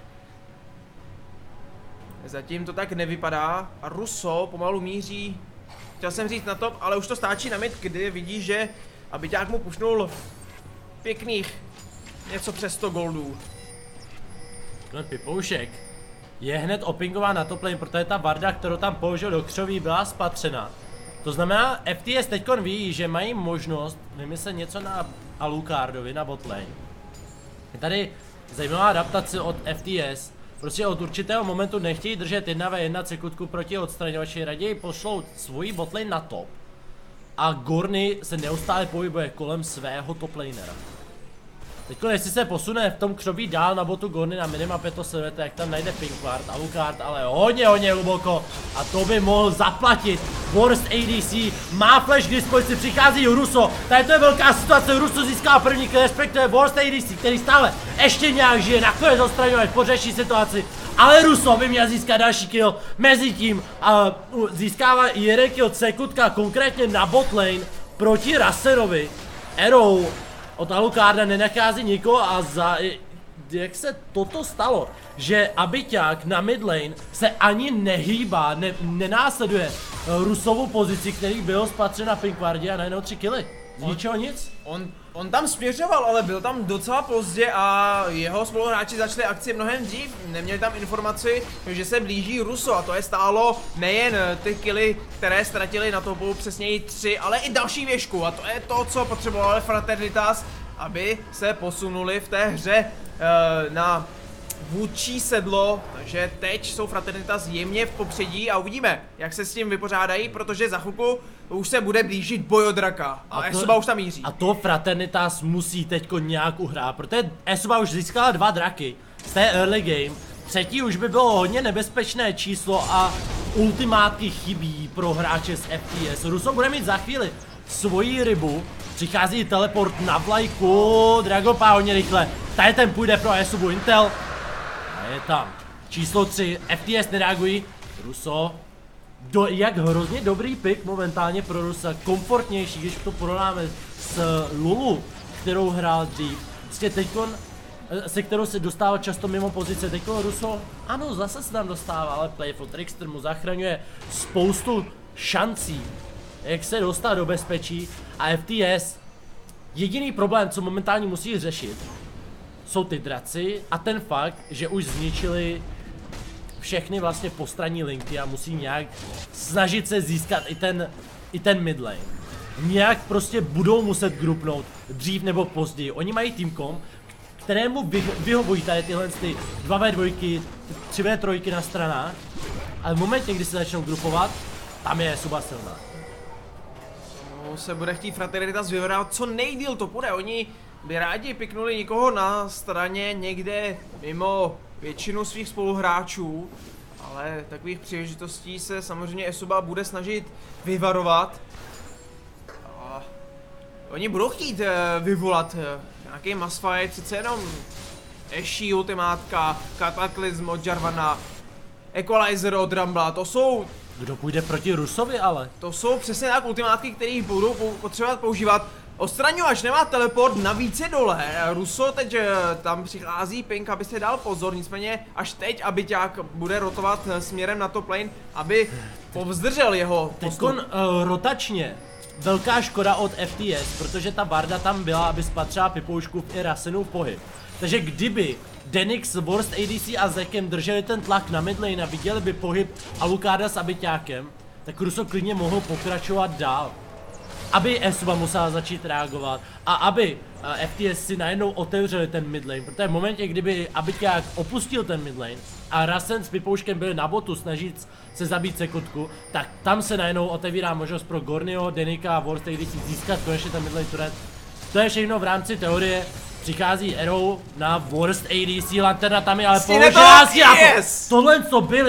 Zatím to tak nevypadá a Russo pomalu míří, chtěl jsem říct na top, ale už to stáčí na mid, kdy vidí, že Abiťák mu pušnul pěkných něco přes sto goldů. Ten Pipoušek je hned opingován na top lane, protože ta varda, kterou tam použil do křoví, byla spatřena. To znamená, F T S teďkon ví, že mají možnost vymyslet něco na Alucardovi na bot lane. Je tady zajímavá adaptace od F T S. Prostě od určitého momentu nechtějí držet jedna ve jedna sekundku proti odstraňovači, raději pošlou svoji botlane na top. A Gorny se neustále pohybuje kolem svého top lanera. Teďko jestli se posune v tom křoví dál na botu Gorny na minimapě, to sledujete, jak tam najde Pinkward, Alucard, ale hodně hodně hluboko. A to by mohl zaplatit. Worst A D C má flash k dispozici, přichází Russo. Tady to je velká situace, Russo získá první kill, respektive Worst A D C, který stále ještě nějak žije, nakonec odstraňovat, pořeší situaci. Ale Russo by měl získat další kill, mezi tím uh, získává jeden kill sekundka, konkrétně na bot lane proti Raserovi. Arrow od Alucarda nenachází nikoho a za... Jak se toto stalo, že Abiťák na mid lane se ani nehýbá, ne, nenásleduje Rusovou pozici, který byl spatřen na Pinkwardě a najednou tři killy. Z ničeho nic? On, on tam směřoval, ale byl tam docela pozdě a jeho spoluhráči začali akci mnohem dřív. Neměli tam informaci, že se blíží Russo a to je stálo nejen ty killy, které ztratili na topu, přesněji tři, ale i další věžku a to je to, co potřeboval Fraternitas, aby se posunuli v té hře uh, na vůdčí sedlo, takže teď jsou Fraternitas jemně v popředí a uvidíme, jak se s tím vypořádají, protože za chvilku už se bude blížit boj o draka a, a Esuba už tam míří. A to Fraternitas musí teďko nějak uhrát, protože Esuba už získala dva draky z té early game, třetí už by bylo hodně nebezpečné číslo a ultimátky chybí pro hráče z F T S. Russo bude mít za chvíli svoji rybu, přichází teleport na vlajku, Dragopá hodně rychle, tady ten půjde pro Esubu Intel. A je tam číslo tři, F T S nereagují, Russo, do, jak hrozně dobrý pick momentálně pro Russa, komfortnější, když to porovnáme s Lulu, kterou hrál dřív, prostě teďkon, se kterou se dostává často mimo pozice, teďkon Russo, ano, zase se tam dostává, ale Playful Trickster mu zachraňuje spoustu šancí, jak se dostat do bezpečí a F T S, jediný problém, co momentálně musí řešit, jsou ty draci a ten fakt, že už zničili všechny vlastně postranní linky a musí nějak snažit se získat i ten, i ten mid lane. Nějak prostě budou muset grupnout dřív nebo později. Oni mají teamkom, kterému vy, vyhovují tady tyhle ty dva vé dva, tři vé tři na stranách, ale v momentě, kdy se začnou grupovat, tam je Suba silná. No, se bude chtít Fraternitas vyhrát co nejdýl to půjde, oni by rádi piknuli někoho na straně někde mimo většinu svých spoluhráčů, ale takových příležitostí se samozřejmě Esuba bude snažit vyvarovat. A oni budou chtít vyvolat nějaký mass fight, přece jenom Ashe ultimátka, Kataklysm od Jarvana, Equalizer od Rambla, to jsou... Kdo půjde proti Russovi ale? To jsou přesně tak ultimátky, které budou potřebovat používat. Odstraňovač nemá teleport, navíc je dole. Russo teď tam přichází Pink, aby se dal pozor, nicméně až teď Abiťák bude rotovat směrem na top lane, aby povzdržel jeho postup. Teďkon uh, rotačně velká škoda od F T S, protože ta barda tam byla, aby spatřila Pipoušku i Rasenův pohyb. Takže kdyby Denix, Worst A D C a Zekem drželi ten tlak na midlane a viděli by pohyb Alucarda s Abiťákem, tak Russo klidně mohl pokračovat dál. Aby Esuba musela začít reagovat a aby F T S si najednou otevřeli ten midlane, protože v momentě, kdyby Abiťák opustil ten midlane a Rasen s Pipouškem byli na botu snažit se zabít sekundku, tak tam se najednou otevírá možnost pro Gornyho, Denika a Worst A D C získat konečně ten midlane turret. To je všechno v rámci teorie. Přichází Arrow na Worst A D C, Lanterna tam je ale položená si na to. Tohle co byly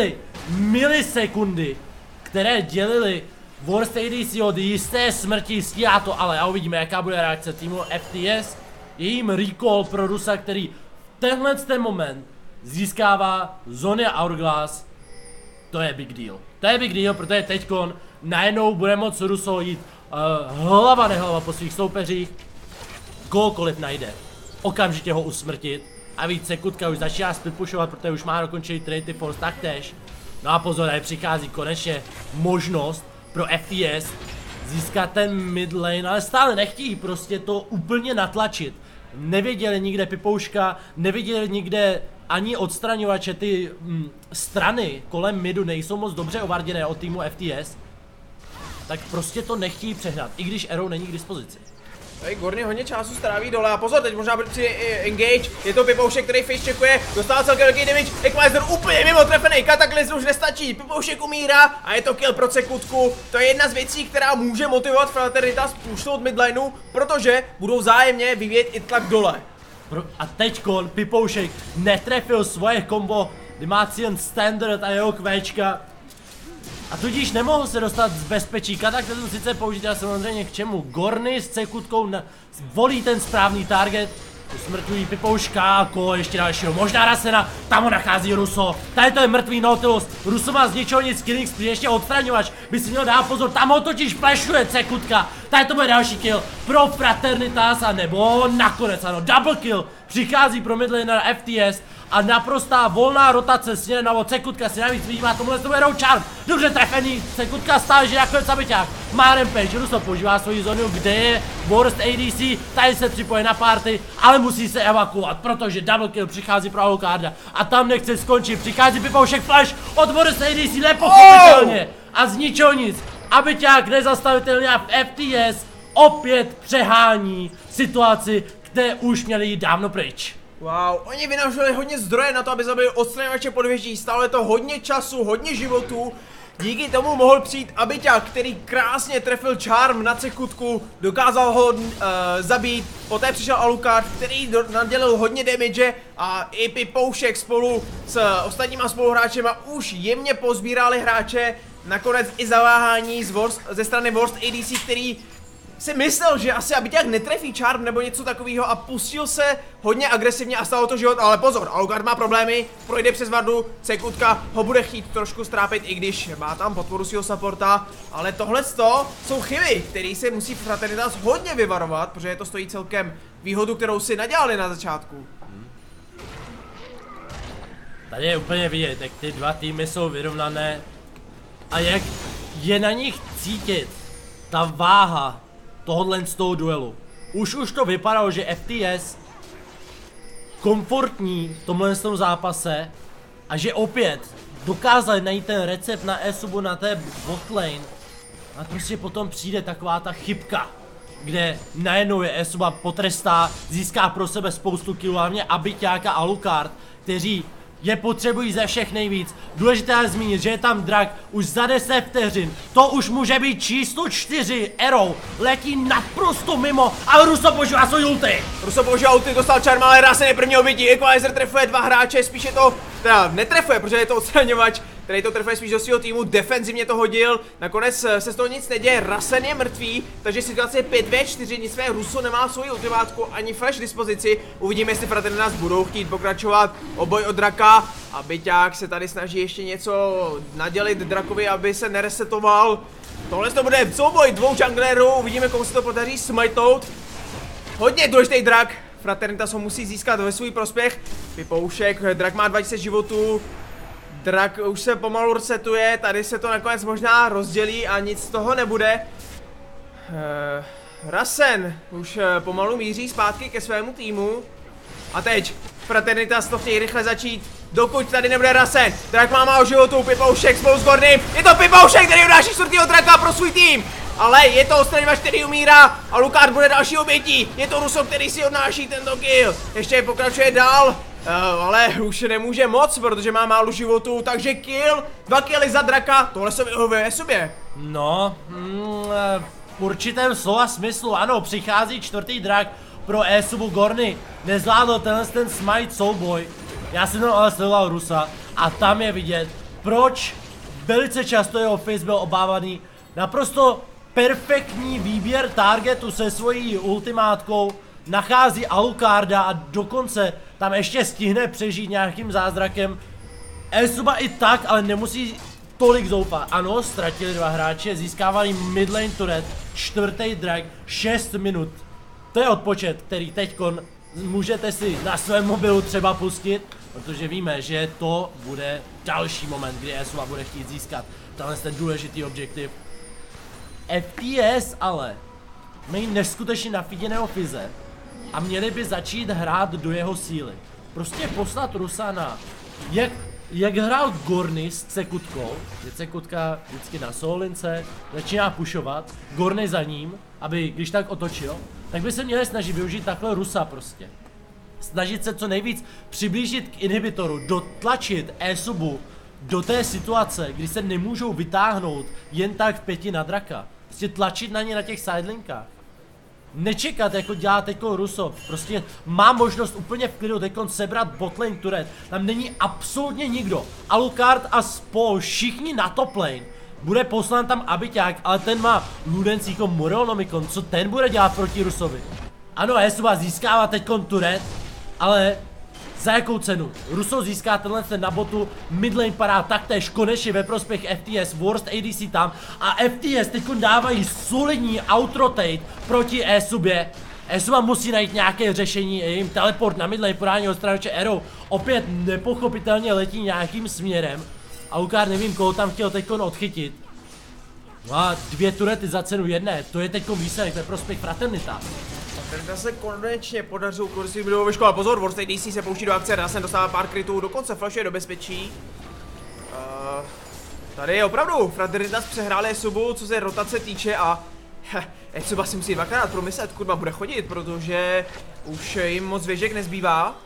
milisekundy, které dělily Worst A D C od jisté smrti, stíhá to, ale a uvidíme, jaká bude reakce týmu F T S. Jejím recall pro Rusa, který v tenhle ten moment získává Zony Hourglass. To je big deal. To je big deal, protože teďkon najednou bude moc Ruso jít uh, hlava nehlava po svých soupeřích. Kohokoliv najde, okamžitě ho usmrtit. A víc Sekutka už začíná splitpushovat, protože už má dokončený Trinity Force taktéž. No a pozor, tady přichází konečně možnost pro F T S získat ten mid lane, ale stále nechtějí prostě to úplně natlačit. Nevěděli nikde pipouška, nevěděli nikde ani odstraňovače, ty mm, strany kolem midu nejsou moc dobře ovarděné od týmu F T S. Tak prostě to nechtějí přehnat, i když Arrow není k dispozici. Tady Gorny hodně času stráví dole a pozor, teď možná bude při engage, je to Pipoušek, který face checkuje, dostává celkem velký damage, Equalizer úplně mimo trefený, Kataklysm už nestačí, Pipoušek umírá a je to kill pro Sekutku. To je jedna z věcí, která může motivovat Fraternitas pushnout midlineu, protože budou vzájemně vyvíjet i tlak dole. Pro, a teďkon Pipoušek netrefil svoje kombo, kdy má cílen Standard a jeho kvéčka. A tudíž nemohl se dostat z bezpečí. Kataklysm sice použít, ale samozřejmě k čemu. Gorny s Cekuttkou volí ten správný target. Usmrťují Pipouška, koho ještě dalšího, možná Rasena, tam ho nachází Ruso. Tady to je mrtvý Nautilus, Ruso má z ničeho nic killing spree, ještě odstraňovač, by si měl dát pozor, tam ho totiž flashuje Cekutka. Tady to bude další kill pro Fraternitas, a nebo nakonec ano, double kill. Přichází pro midlaner F T S a naprostá volná rotace směrem na Cekutka si navíc vyjímá tomuhle tomu jednou charm. Dobře trefený, Cekutka stále, že nakonec zabiťák. Má rampage, Ruso používá svoji zónu, kde je Worst A D C, tady se připoje na party, ale musí se evakuovat, protože double kill přichází pro Alucarda a tam nechce skončit, přichází Pipoušek flash od Worst A D C nepochopitelně a z ničeho nic. Abyťák nezastavitelně a F T S opět přehání situaci, kde už měli jít dávno pryč. Wow, oni vynaložili hodně zdroje na to, aby zabili odstraňovače podvěží, stálo je to hodně času, hodně životů. Díky tomu mohl přijít Abyťák, který krásně trefil charm na Cekutku, dokázal ho uh, zabít, poté přišel Alucard, který do, nadělil hodně damage a i Pipoušek spolu s ostatníma spoluhráčema už jemně pozbírali hráče, nakonec i zaváhání z Worst, ze strany Worst A D C, který si myslel, že asi Abyťák netrefí charm nebo něco takového a pustil se hodně agresivně a stalo to život, ale pozor, Alucard má problémy, projde přes vardu, Cekutka ho bude chtít trošku strápit, i když má tam podporu svého supporta, ale tohle jsou chyby, které se musí Fraternitas hodně vyvarovat, protože to stojí celkem výhodu, kterou si nadělali na začátku. Tady je úplně vidět, jak ty dva týmy jsou vyrovnané a jak je na nich cítit ta váha tohohle z toho duelu. Už už to vypadalo, že F T S komfortní v tomhle tom zápase a že opět dokázali najít ten recept na e-subu na té botlane. A prostě potom přijde taková ta chybka, kde najednou je e-suba potrestá, získá pro sebe spoustu killů, hlavně Abyťák a Alucard, kteří je potřebují ze všech nejvíc. Důležité je zmínit, že je tam Drak už za deset vteřin. To už může být číslo čtyři. Arrow letí naprosto mimo, ale Ruso používá svůj ulti. Ruso používá ulti, dostal charm, ale Rasen je první obětí. Equalizer trefuje dva hráče, spíše to, teda netrefuje, protože je to odstraňovač, který to trefuje spíš do svého týmu, defenzivně to hodil, nakonec se z toho nic neděje, Rasen je mrtvý, takže situace je pět ve čtyři, nicméně Ruso nemá svoji ultimátku ani flash dispozici, uvidíme, jestli Fraternitas budou chtít pokračovat, oboj od Draka, Abyťák se tady snaží ještě něco nadělit Drakovi, aby se neresetoval, tohle to bude souboj dvou junglerů, uvidíme, komu se to podaří smajtout, hodně důležitý Drak, Fraternitas ho musí získat ve svůj prospěch, Pipoušek, Drak má dvacet životů, Drak už se pomalu resetuje, tady se to nakonec možná rozdělí a nic z toho nebude. Uh, Rasen už uh, pomalu míří zpátky ke svému týmu. A teď Fraternitas to chtějí rychle začít, dokud tady nebude Rasen. Drak má málo životů, Pipoušek spolu s Gornym. Je to Pipoušek, který unáší čtvrtýho Draka pro svůj tým. Ale je to odstraňovač, který umírá a Alucard bude další obětí. Je to Ruso, který si odnáší tento kill. Ještě pokračuje dál. Uh, ale už nemůže moc, protože má málo životů, takže kill, dva killy za Draka, tohle se vyhovuje sobě. No, mm, v určitém slova smyslu, ano, přichází čtvrtý Drak pro e-subu Gorny, nezvládl tenhle ten smite souboj, já jsem tam ale sledoval Rusa a tam je vidět, proč velice často jeho face byl obávaný. Naprosto perfektní výběr targetu se svojí ultimátkou, nachází Alucarda a dokonce tam ještě stihne přežít nějakým zázrakem. eSuba i tak, ale nemusí tolik zoufat. Ano, ztratili dva hráče, získávají midlane turret, čtvrtý drag, šest minut. To je odpočet, který teďkon můžete si na svém mobilu třeba pustit, protože víme, že to bude další moment, kdy eSuba bude chtít získat tenhle ten důležitý objektiv. F T S ale mají neskutečně nafiděného Fize a měli by začít hrát do jeho síly. Prostě poslat Rusa na, jak, jak hrál Gorny s Cekutkou, je Cekutka vždycky na Solince, začíná pušovat, Gorny za ním, aby když tak otočil, tak by se měli snažit využít takhle Rusa prostě. Snažit se co nejvíc přiblížit k inhibitoru, dotlačit eSubu do té situace, kdy se nemůžou vytáhnout jen tak v pěti na draka. Prostě tlačit na ně na těch sidelinkách. Nečekat, jako dělá teďko Ruso. Prostě má možnost úplně v klidu teďkon sebrat botlane turret. Tam není absolutně nikdo. Alucard a spol, všichni na top lane. Bude poslán tam abiťák, ale ten má Ludencíko Morelnomikon. Co ten bude dělat proti Rusovi? Ano, eSuba získává teďkon turret, ale za jakou cenu? Ruso získá tenhle ten na botu, midlane padá taktéž konečně ve prospěch F T S, worst A D C tam a F T S teď dávají solidní outrotate proti eSubě. eSuba musí najít nějaké řešení, jim teleport na midlane podání od strany Arrow opět nepochopitelně letí nějakým směrem. Alucard nevím, koho tam chtěl teď odchytit. No a dvě turety za cenu jedné, to je teď výsledek ve prospěch Fraternita. Fraternita se konečně podařilo kursy budou vyškola. Pozor, Worst A D C se pouští do akce, Rasen dostává pár krytů, dokonce flashuje do bezpečí. Uh, tady je opravdu, Fraternita přehráli eSubu, co se rotace týče a eSuba si musí dvakrát promyslet, kurva bude chodit, protože už jim moc věžek nezbývá.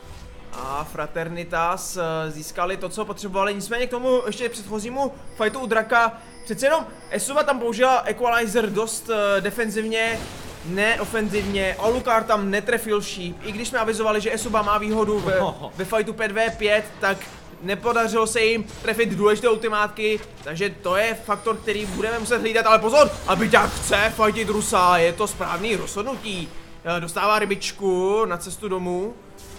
A Fraternitas získali to, co potřebovali, nicméně k tomu ještě předchozímu fightu u Draka. Přece jenom eSuba tam použila Equalizer dost uh, defenzivně, neofenzivně, Alucard tam netrefil šíp. I když jsme avizovali, že eSuba má výhodu ve, ve fightu pět v pět, tak nepodařilo se jim trefit důležité ultimátky, takže to je faktor, který budeme muset hlídat, ale pozor, aby tak chce fightit Rusa, je to správný rozhodnutí. Dostává rybičku na cestu domů.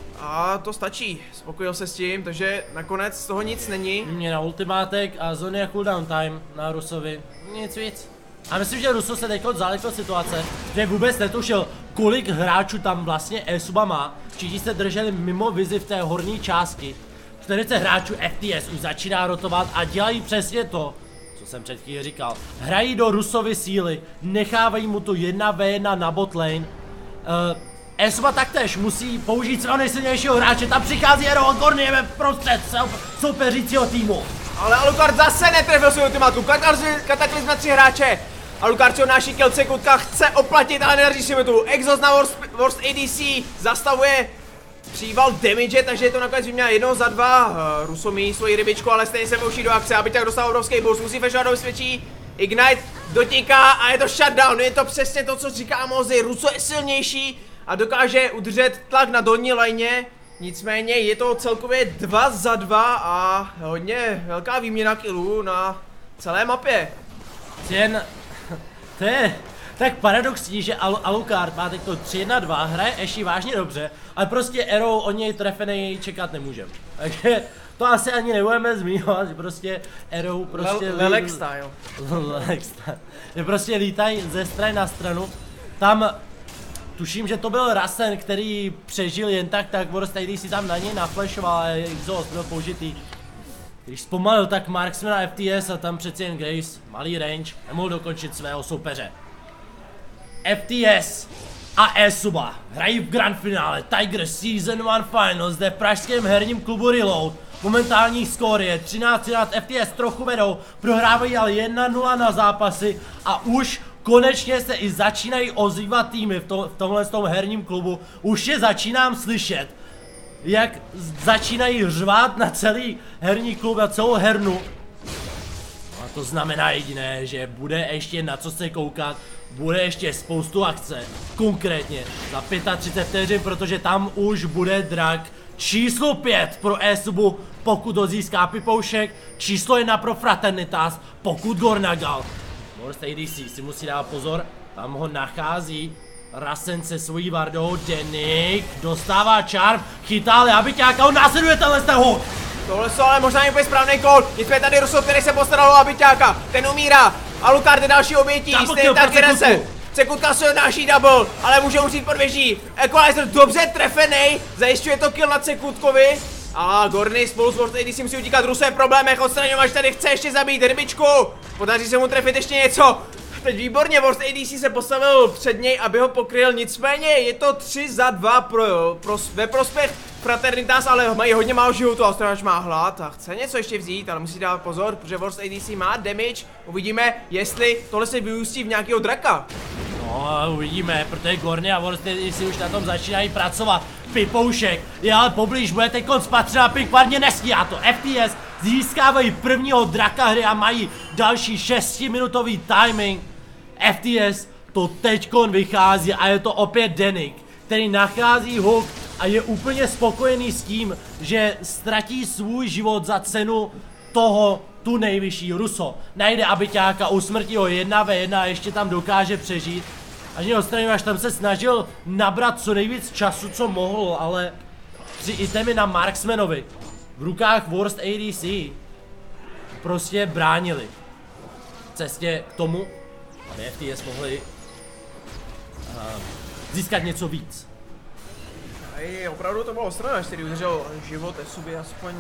A to stačí, spokojil se s tím, takže nakonec z toho nic není. Mě na ultimátek a zóny a cooldown time na Rusovi, nic víc. A myslím, že Ruso se teďko zálekl situace, že vůbec netušil, kolik hráčů tam vlastně eSuba má. Všichni se drželi mimo vizi v té horní části. čtyřicet hráčů F T S už začíná rotovat a dělají přesně to, co jsem před chvíli říkal. Hrají do Rusovy síly, nechávají mu tu jedna v jedna na bot lane. Uh, eSuba taktéž musí použít svého nejsilnějšího hráče, tam přichází Arrow od Gornyho prostřed soupeřícího týmu. Ale Alucard zase netrefil svou ultimátku, kataklizm na tři hráče. Alucard si odnáší kill, Cekutka chce oplatit, ale nedaří si mi tu. Exhaust na Worst, worst A D C zastavuje příval damage, takže je to nakonec vyměná jedno za dva. Uh, Ruso míjí svoji rybičku, ale stejně se pouští do akce, aby tak dostal obrovský boost, musí fešovat do bezpečí. Ignite dotíká a je to shutdown, je to přesně to, co říká Mozy. Ruso je silnější a dokáže udržet tlak na dolní lajně. Nicméně je to celkově dva za dva a hodně velká výměna killů na celé mapě. Jen, to je tak paradoxní, že Al Alucard má teď to tři na dva, hraje Ashe vážně dobře, ale prostě Arrow od něj trefenej čekat nemůžeme. Takže to asi ani nebudeme zmiňovat, že prostě Arrow prostě... Lelek style. Lelek style. Že prostě lítají ze strany na stranu. Tam tuším, že to byl Rasen, který přežil jen tak, tak Worst A D C tam na něj naflashoval, ale exhaust byl použitý. Když zpomalil, tak Marksman a F T S a tam přeci jen Grace, malý range, nemohl dokončit svého soupeře. F T S a eSuba hrají v grand finále Tiger Season one Finals zde v pražském herním klubu Reload. Momentální skóre je třináct třináct, F T S trochu vedou, prohrávají ale jedna nula na zápasy a už konečně se i začínají ozývat týmy v, to, v tomhle tom herním klubu. Už je začínám slyšet, jak začínají řvát na celý herní klub, na celou hernu. A to znamená jediné, že bude ještě na co se koukat, bude ještě spoustu akce, konkrétně za třicet pět vteřin, protože tam už bude drak číslo pět pro e-subu, pokud ho získá Pipoušek, číslo jedna pro Fraternitas, pokud Gornagal. Worst A D C si musí dát pozor, tam ho nachází Rasen se svojí vardou, Denik dostává charm, chytá ale Abiťáka, on následuje tenhle stehok. Tohle jsou ale možná úplně správný kol, nicméně tady Russo, který se postaral o Abiťáka, ten umírá. Alucard je další obětí, stejně tak Resen. Cekutka se odnáší double, ale může umřít pod věží. Equalizer dobře trefený, zajišťuje to kill na Cekutkovi. A Gorny spolu s Worst A D C musí utíkat, Russo je v problémech, odstraňovač tady chce ještě zabít rybičku. Podaří se mu trefit ještě něco. Teď výborně, Worst A D C se postavil před něj, aby ho pokryl, nicméně je to tři za dva pro, pro, ve prospěch Fraternitas, ale mají hodně málo životu a odstraňovač má hlad a chce něco ještě vzít, ale musí dát pozor, protože Worst A D C má damage, uvidíme, jestli tohle se vyústí v nějakého draka. No, uvidíme, protože Gorny a Worst A D C už na tom začínají pracovat. Pipoušek je ale poblíž, bude teď spatřit a Pinkvarně nestíhá to. F T S získávají prvního draka hry a mají další šestiminutový timing. F T S to teďkon vychází a je to opět Denik, který nachází hook a je úplně spokojený s tím, že ztratí svůj život za cenu toho tu nejvyšší. Russo najde Abiťáka, usmrtí ho jedna ve jedna a ještě tam dokáže přežít. A že odstraňovač tam se snažil nabrat co nejvíc času, co mohl, ale tři itemy na Marksmanovi v rukách Worst A D C prostě bránili v cestě k tomu, aby F T S mohli uh, získat něco víc. A opravdu to bylo odstraňovač, který udržel život esuby aspoň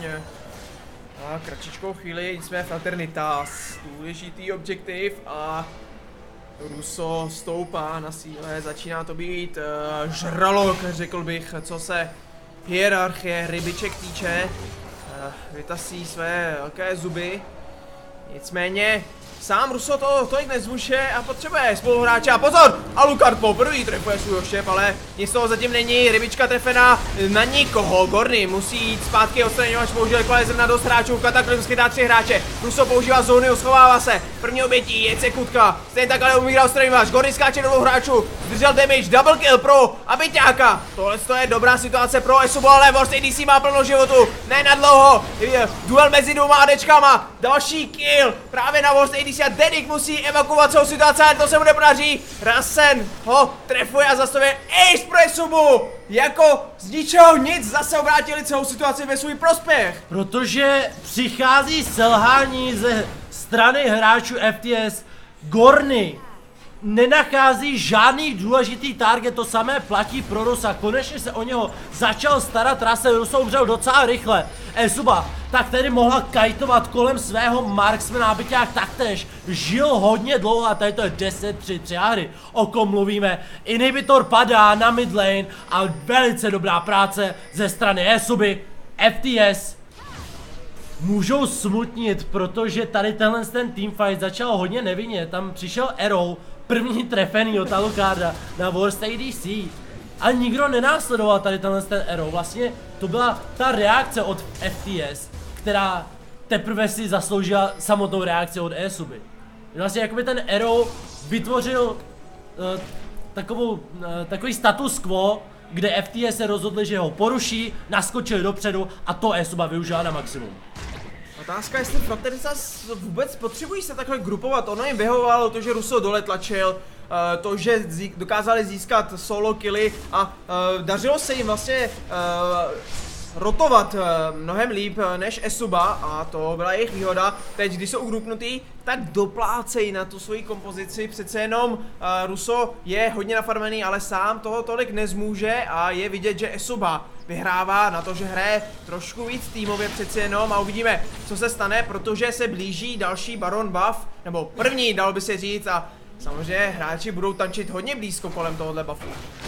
a kratčičkou chvíli, nicméně Fraternitas, důležitý objektiv a Russo stoupá na síle, začíná to být uh, žralok, řekl bych, co se hierarchie rybiček týče. Uh, vytasí své velké zuby, nicméně sám Russo to tolik nezvuše a potřebuje spoluhráče a pozor! Alucard poprvé trefuje svůj oštěp, ale nic toho zatím není, rybička trefená na nikoho, Gorny musí jít zpátky, odstraňovač použil equalizer na dost hráčů, Kataklysm chytá tři hráče, Russo používá zóny, schovává se, první obětí je Cekutka, stejně tak ale umírá odstraňovač, Gorny skáče do dvou hráčů, zdržel damage, double kill pro Abiťáka, tohle je dobrá situace pro esubu, ale Worst A D C má plno životu, ne na dlouho, duel mezi dvouma ADčkama, další kill právě na Worst A D C a Denik musí evakuovat celou situaci, ale to se mu nepodaří. Rasen ho trefuje a zastavuje ace pro esubu. Jako z ničeho nic zase obrátili celou situaci ve svůj prospěch. Protože přichází selhání ze strany hráčů F T S. Gorny nenachází žádný důležitý target, to samé platí pro Rusa. Konečně se o něho začal starat Rasen, Russo umřel docela rychle. eSuba tak tedy mohla kajtovat kolem svého Marksmana, Abiťák taktéž žil hodně dlouho a tady to je deset tři tři hry, o kom mluvíme. Inhibitor padá na mid lane a velice dobrá práce ze strany eSuby. F T S můžou smutnit, protože tady tenhle ten teamfight začal hodně nevinně, tam přišel Arrow, první trefený od Alucarda na Worst A D C. A nikdo nenásledoval tady tenhle ten Arrow, vlastně to byla ta reakce od F T S, která teprve si zasloužila samotnou reakci od eSuby. Vlastně jakoby ten Arrow vytvořil uh, takovou, uh, takový status quo, kde F T S se rozhodli, že ho poruší, naskočili dopředu a to eSuba využila na maximum. Otázka je, jestli Fraternitas vůbec potřebují se takhle grupovat, ono jim vyhovovalo to, že Russo dole tlačil, uh, to, že zí, dokázali získat solo killy a uh, dařilo se jim vlastně uh, rotovat uh, mnohem líp uh, než eSuba a to byla jejich výhoda. Teď, když jsou ugrupnutý, tak doplácejí na tu svoji kompozici, přece jenom uh, Russo je hodně nafarmený, ale sám toho tolik nezmůže a je vidět, že eSuba vyhrává na to, že hraje trošku víc týmově přece jenom a uvidíme, co se stane, protože se blíží další Baron buff, nebo první, dalo by se říct, a samozřejmě hráči budou tančit hodně blízko kolem tohohle buffu.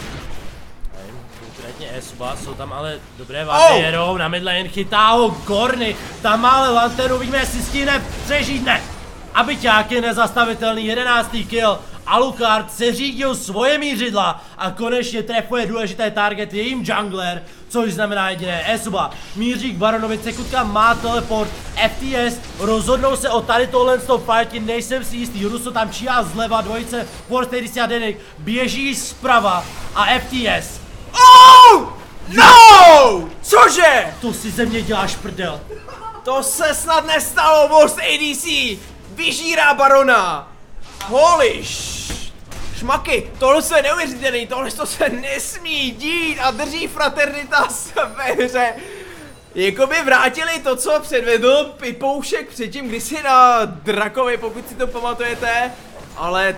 Konkrétně eSuba, jsou tam ale dobré vády, oh! Na midlane, chytá ho Gorny, tam má ale lanternu, vidíme, jestli stihne přežít, ne. Abiťák je nezastavitelný, jedenáctý kill, Alucard se řídil svoje mířidla a konečně trefuje důležité target, je jim jungler, což znamená jediné, eSuba míří k Baronovi, Cekutka má teleport, F T S rozhodnou se o tady tohle fighti, nejsem si jistý, Russo tam číhá zleva, dvojice Worst A D C a Denik běží zprava a F T S. Oh! No! Cože? To si ze mě děláš prdel. To se snad nestalo, Worst A D C! Vyžírá barona! Holy š... šmaky, tohle se je neuvěřitelný, tohle to se nesmí dít a drží Fraternitas ve hře. Jakoby vrátili to, co předvedl Pipoušek předtím kdysi na Drakovi, pokud si to pamatujete, ale...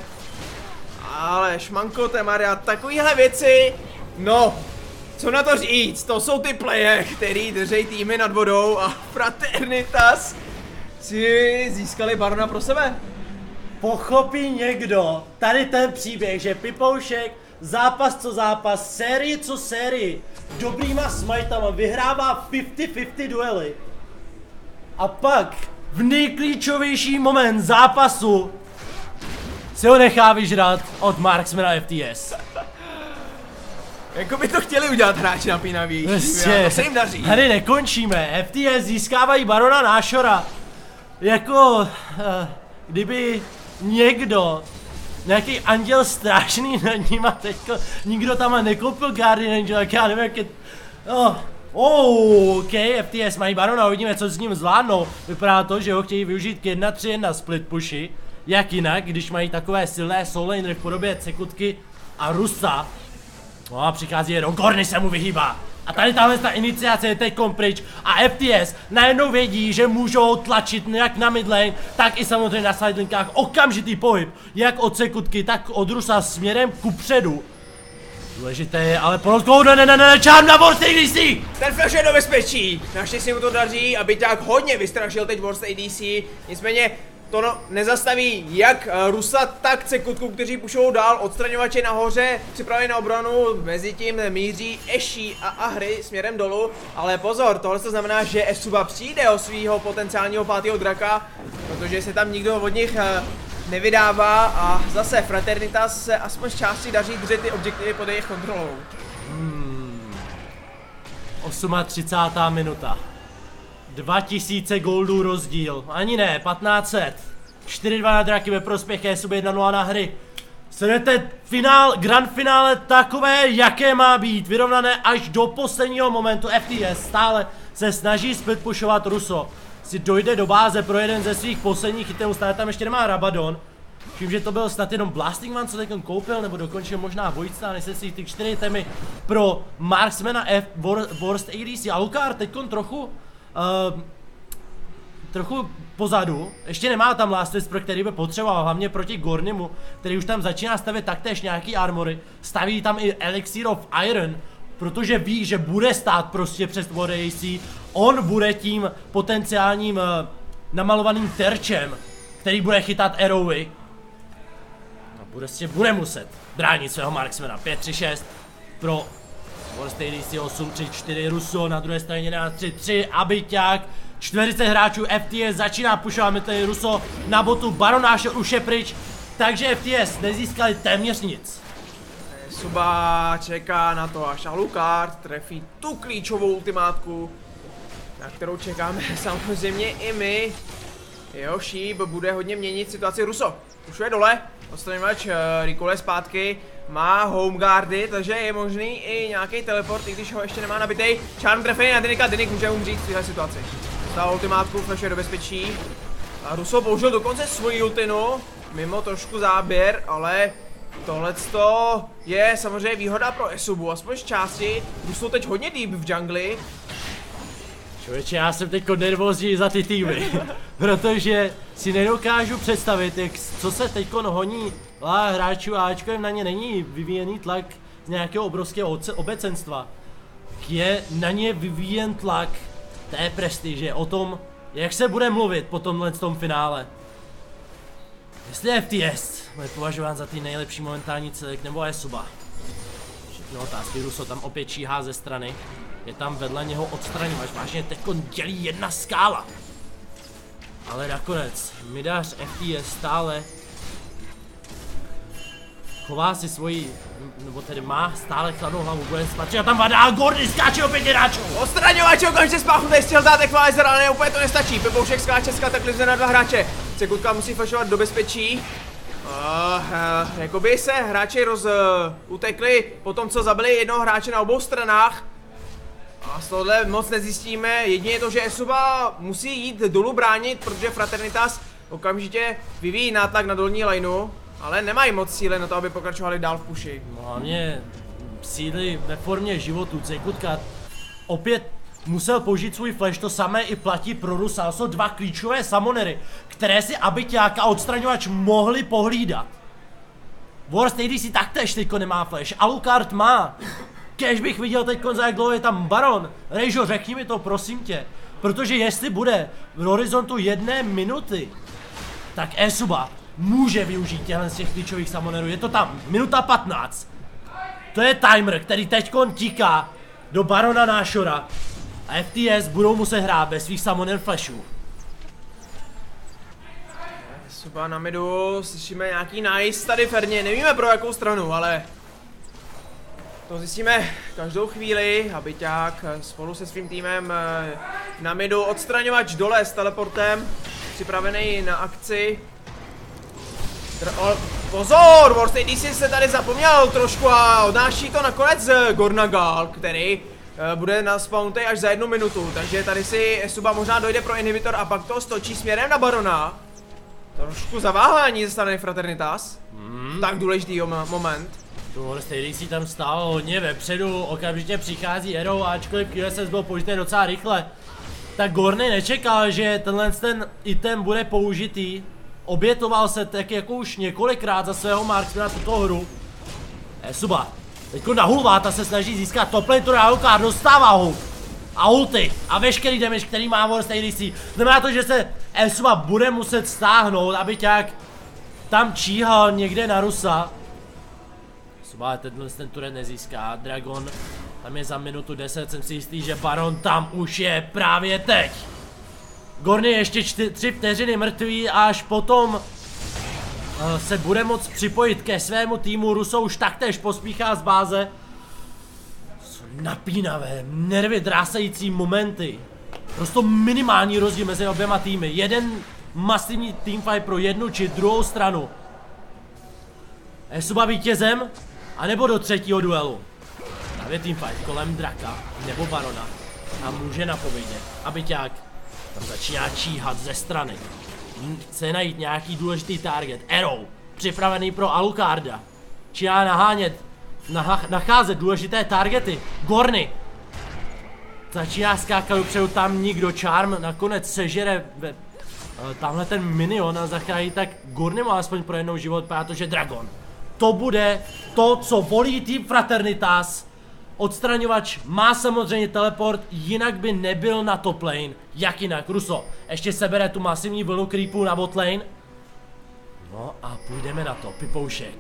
Ale šmanko, Temaria, takovýhle věci, no, co na to říct, to jsou ty playe, který držej týmy nad vodou a Fraternitas si získali barona pro sebe. Pochopí někdo tady ten příběh, že Pipoušek zápas co zápas, sérii co sérii, dobrýma smajtama vyhrává padesát padesát duely. A pak v nejklíčovější moment zápasu si ho nechá vyžrat od Marksmana F T S. Jako by to chtěli udělat hráči napínaví, Prostě, to se jim daří. Tady nekončíme, F T S získávají barona Nášora. Jako, uh, kdyby někdo, nějaký anděl strážný nad nima teďko, nikdo tam nekoupil Guardian Angel, tak já nevím jak je, oh, oh, ok, F T S mají barona, uvidíme co s ním zvládnou. Vypadá to, že ho chtějí využít k jedna tři jedna split pushy. Jak jinak, když mají takové silné soul v podobě Cekutky a Rusa. No a přichází jenom, Gorny se mu vyhýbá. A tady tahle ta iniciace je teď pryč a F T S najednou vědí, že můžou tlačit jak na midlane, tak i samozřejmě na sidelinkách okamžitý pohyb. Jak od Cekutky, tak od Rusa směrem kupředu. Důležité je ale porozkou, ne, ne, ne, ne, čám na Worst A D C! Ten flash je do bezpečí, naštěstí mu to daří, aby tak hodně vystrašil teď Worst A D C, nicméně to no, nezastaví jak uh, Rusa, tak Cekutku, kteří pušou dál, odstraňovače nahoře, připraveni na obranu, mezi tím míří Eshi a Ahri směrem dolů, ale pozor, tohle to znamená, že Esuba přijde o svého potenciálního pátého draka, protože se tam nikdo od nich uh, nevydává a zase Fraternitas se aspoň z části daří držet ty objektivy pod jejich kontrolou. Hmm. třicátá osmá minuta. dva tisíce goldů rozdíl, ani ne, patnáct set. čtyři dva na draky ve prospěch Esub jedna nula na hry. Sledujete finál, grand finále takové, jaké má být, vyrovnané až do posledního momentu. F T S stále se snaží split pushovat Ruso. Si dojde do báze pro jeden ze svých posledních chytů, stále tam ještě nemá Rabadon. Tím, že to byl snad jenom Blasting Man, co teď koupil, nebo dokončil možná Vojtsta, nejsem si ty čtyři temy pro Marksmana F, Worst A D C. A Lucar teďkon trochu Uh, trochu pozadu, ještě nemá tam Last Whisper, který by potřeboval, hlavně proti Gornimu, který už tam začíná stavět taktéž nějaký armory, staví tam i Elixir of Iron, protože ví, že bude stát prostě přes War A C, on bude tím potenciálním uh, namalovaným terčem, který bude chytat arrowy a bude, si, bude muset bránit svého Marksmana. Pět tři šest pro Worst A D C, osm tři čtyři Ruso, na druhé straně jedenáct tři tři Abiťák, čtyřicet hráčů F T S začíná pušovat tady Ruso na botu, Baronáš už je pryč, takže F T S nezískali téměř nic. Suba čeká na to, až Alucard trefí tu klíčovou ultimátku, na kterou čekáme samozřejmě i my. Jeho šíp bude hodně měnit situaci. Ruso pušuje dole, odstraňovač uh, Rikole zpátky, má homeguardy, takže je možný i nějaký teleport, i když ho ještě nemá nabitej. Charm trefený na Denika, Denik může umřít v téhle situaci. Dostal ultimátku, flashuje do bezpečí. A Ruso použil dokonce svoji ultinu, mimo trošku záběr, ale tohleto je samozřejmě výhoda pro Esubu, aspoň z části. Ruso teď hodně deep v jungli. Člověče, já jsem teďko nervózní za ty týmy, protože si nedokážu představit, jak, co se teďko honí a hráčů Ačkovým, na ně není vyvíjený tlak z nějakého obrovského obecenstva. Je na ně vyvíjen tlak té prestiže o tom, jak se bude mluvit po tomhle tom finále. Jestli F T S bude považován za ty nejlepší momentální celek nebo Esuba. Všechny otázky, Ruso tam opět číhá ze strany. Je tam vedle něho odstraňovač, vážně teďko dělí jedna skála. Ale nakonec, midář F T S stále chová si svoji, nebo tedy má stále chladnou hlavu, bude spatřit a tam vadá a Gordy skáče opět hráčů. Odstraňovač okamžitě spáchnutý, stihl dát equalizer, ale ne, úplně to nestačí. Pepoušek skáče z kataklizmy na dva hráče. Cekutka musí flashovat do bezpečí. Uh, uh, jakoby se hráči roz uh, utekli po tom, co zabili jednoho hráče na obou stranách. A z tohohle moc nezjistíme, jedině to, že Esuba musí jít dolů bránit, protože Fraternitas okamžitě vyvíjí nátlak na dolní lineu, ale nemají moc síly na to, aby pokračovali dál v puši. No hlavně síly ve formě životu, Cejkutka opět musel použít svůj flash, to samé i platí pro Rusa, jsou dva klíčové samonery, které si Abiťák a odstraňovač mohli pohlídat. Worst A D C taktéž teďko nemá flash, Alucard má. Kež bych viděl teďko, za jak dlouho je tam Baron. Rejžo, řekni mi to, prosím tě. Protože jestli bude v horizontu jedné minuty, tak Esuba může využít těchto z těch klíčových samonerů. Je to tam, minuta patnáct. To je timer, který teďko tíká do Barona Nášora. A F T S budou muset hrát bez svých samoner flashů. Esuba na midu, slyšíme nějaký nice tady Ferně, nevíme pro jakou stranu, ale to zjistíme každou chvíli. Abiťák spolu se svým týmem na midu, odstraňovač dole s teleportem, připravený na akci. Pozor, Worst A D C se tady zapomněl trošku a odnáší to nakonec Gornagal, který bude na spawnutej až za jednu minutu, takže tady si Esuba možná dojde pro inhibitor a pak to stočí směrem na Barona. Trošku zaváhání ze strany Fraternitas, mm. tak důležitý moment. Worst A D C tam stál hodně vepředu, okamžitě přichází Arrow, ačkoliv Q S S byl použitý docela rychle. Tak Gorny nečekal, že tenhle ten item bude použitý. Obětoval se tak jako už několikrát za svého marksmana tuto hru. Esuba teďko na Hulváta se snaží získat top lane, to Alucard dostává ho. A ulti a veškerý damage, který má Worst A D C. Znamená to, že se Esuba bude muset stáhnout, aby nějak tam číhal někde na Rusa. Esuba tenhle ten turret nezíská, Dragon tam je za minutu deset, jsem si jistý, že Baron tam už je právě teď. Gorny ještě čty, tři vteřiny mrtví a až potom uh, se bude moct připojit ke svému týmu. Ruso už taktéž pospíchá z báze. Jsou napínavé, nervy drásající momenty. Prostě minimální rozdíl mezi oběma týmy. Jeden masivní teamfight pro jednu či druhou stranu. Esuba vítězem, anebo do třetího duelu. Právě teamfight kolem Draka nebo Barona. A může napovědět, Abiťák tam začíná číhat ze strany. Chce najít nějaký důležitý target. Arrow, připravený pro Alucarda. Začíná nahánět, nacházet důležité targety. Gorny. Začíná skákat dopředu, tam nikdo. Charm nakonec sežere ve, tamhle ten minion a zachrání tak Gorny má aspoň pro jednou život, protože Dragon. To bude to, co volí tým Fraternitas. Odstraňovač má samozřejmě teleport, jinak by nebyl na top lane. Jak jinak? Ruso ještě sebere tu masivní vlnu creepů na bot lane. No a půjdeme na to, Pipoušek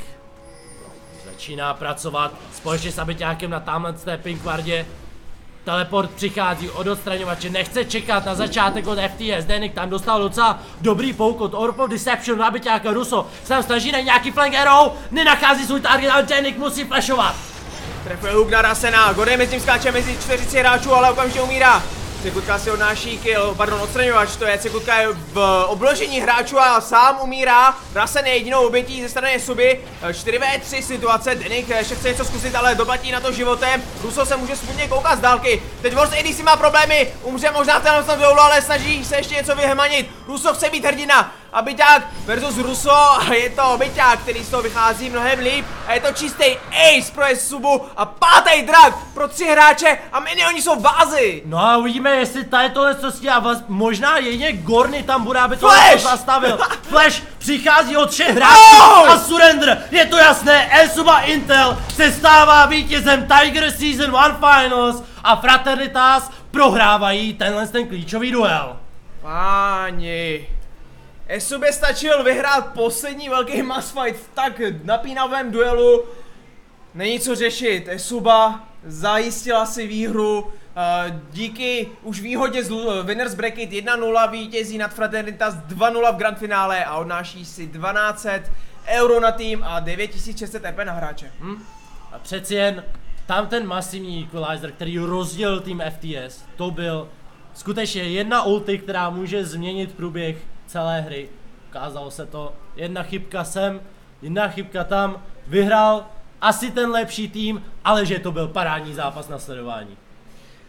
začíná pracovat společně s Abiťákem na tamhle té Pinkwardě. Teleport přichází od odstraňovače, nechce čekat na začátek od F T S. Denik tam dostal docela dobrý pouk od Orb of Deception na Abiťáka. Ruso se tam snaží na nějaký flank arrow, nenachází svůj target, ale Denik musí flashovat. Trefuje hook na Rasena, Gordy mezi tím skáče mezi čtyřiceti hráčů, ale okamžitě umírá. Cekutka si odnáší kill, pardon, odstraňovač, to je Cekutka je v obložení hráčů a sám umírá. Rasen je jedinou obětí ze strany Esuby. čtyři ve tři situace, Denik ještě chce něco zkusit, ale doplatí na to životem. Ruso se může smutně koukat z dálky. Teď Worst A D C má problémy, umře možná v tenhle duelu, ale snaží se ještě něco vyhemanit. Ruso chce být hrdina. Abiťák versus Ruso a je to Abiťák, který z toho vychází mnohem líp a je to čistý ace pro Esubu a pátý drak pro tři hráče a minioni jsou v bázi. No a uvidíme, jestli tady tohle co stíhá, možná jedině Gorny tam bude, aby to zastavil. Flash přichází od všech hráčů oh! a surrender, je to jasné, Esuba Intel se stává vítězem Tiger Season one Finals a Fraternitas prohrávají tenhle ten klíčový duel. Páni. Esubě stačil vyhrát poslední velký mass fight v tak napínavém duelu. Není co řešit, Esuba zajistila si výhru. Díky už výhodě z Winners Bracket jedna nula vítězí nad Fraternitas dva nula v grand finále a odnáší si dvanáct set euro na tým a devět tisíc šest set R P na hráče. Hm? A přeci jen tam ten masivní equalizer, který rozdělil tým F T S, to byl skutečně jedna ulti, která může změnit průběh celé hry. Ukázalo se to, jedna chybka sem, jedna chybka tam, vyhrál asi ten lepší tým, ale že to byl parádní zápas na sledování.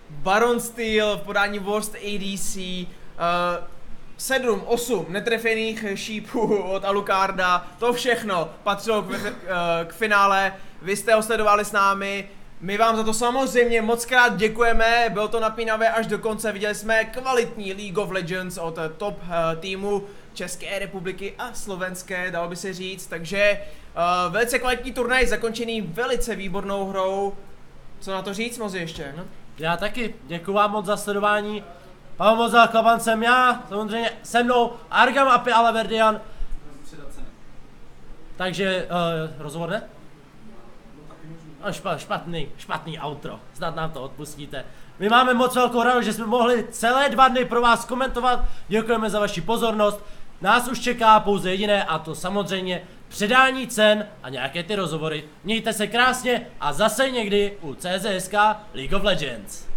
Baron Steel v podání Worst A D C, uh, sedm, osm netrefených šípů od Alucarda, to všechno patřilo k, uh, k finále, vy jste ho sledovali s námi, my vám za to samozřejmě moc krát děkujeme, bylo to napínavé až do konce, viděli jsme kvalitní League of Legends od top uh, týmu České republiky a slovenské, dalo by se říct, takže uh, velice kvalitní turnaj, zakončený velice výbornou hrou. Co na to říct, Mozi, ještě? No? Já taky, děkuji vám moc za sledování. Pavel Moza, Klaban jsem já, samozřejmě se mnou Argam Api Alaverdian. Takže uh, rozhovor ne? No, špa, špatný, špatný outro, snad nám to odpustíte. My máme moc velkou radost, že jsme mohli celé dva dny pro vás komentovat. Děkujeme za vaši pozornost. Nás už čeká pouze jediné, a to samozřejmě předání cen a nějaké ty rozhovory. Mějte se krásně a zase někdy u C Z S K League of Legends.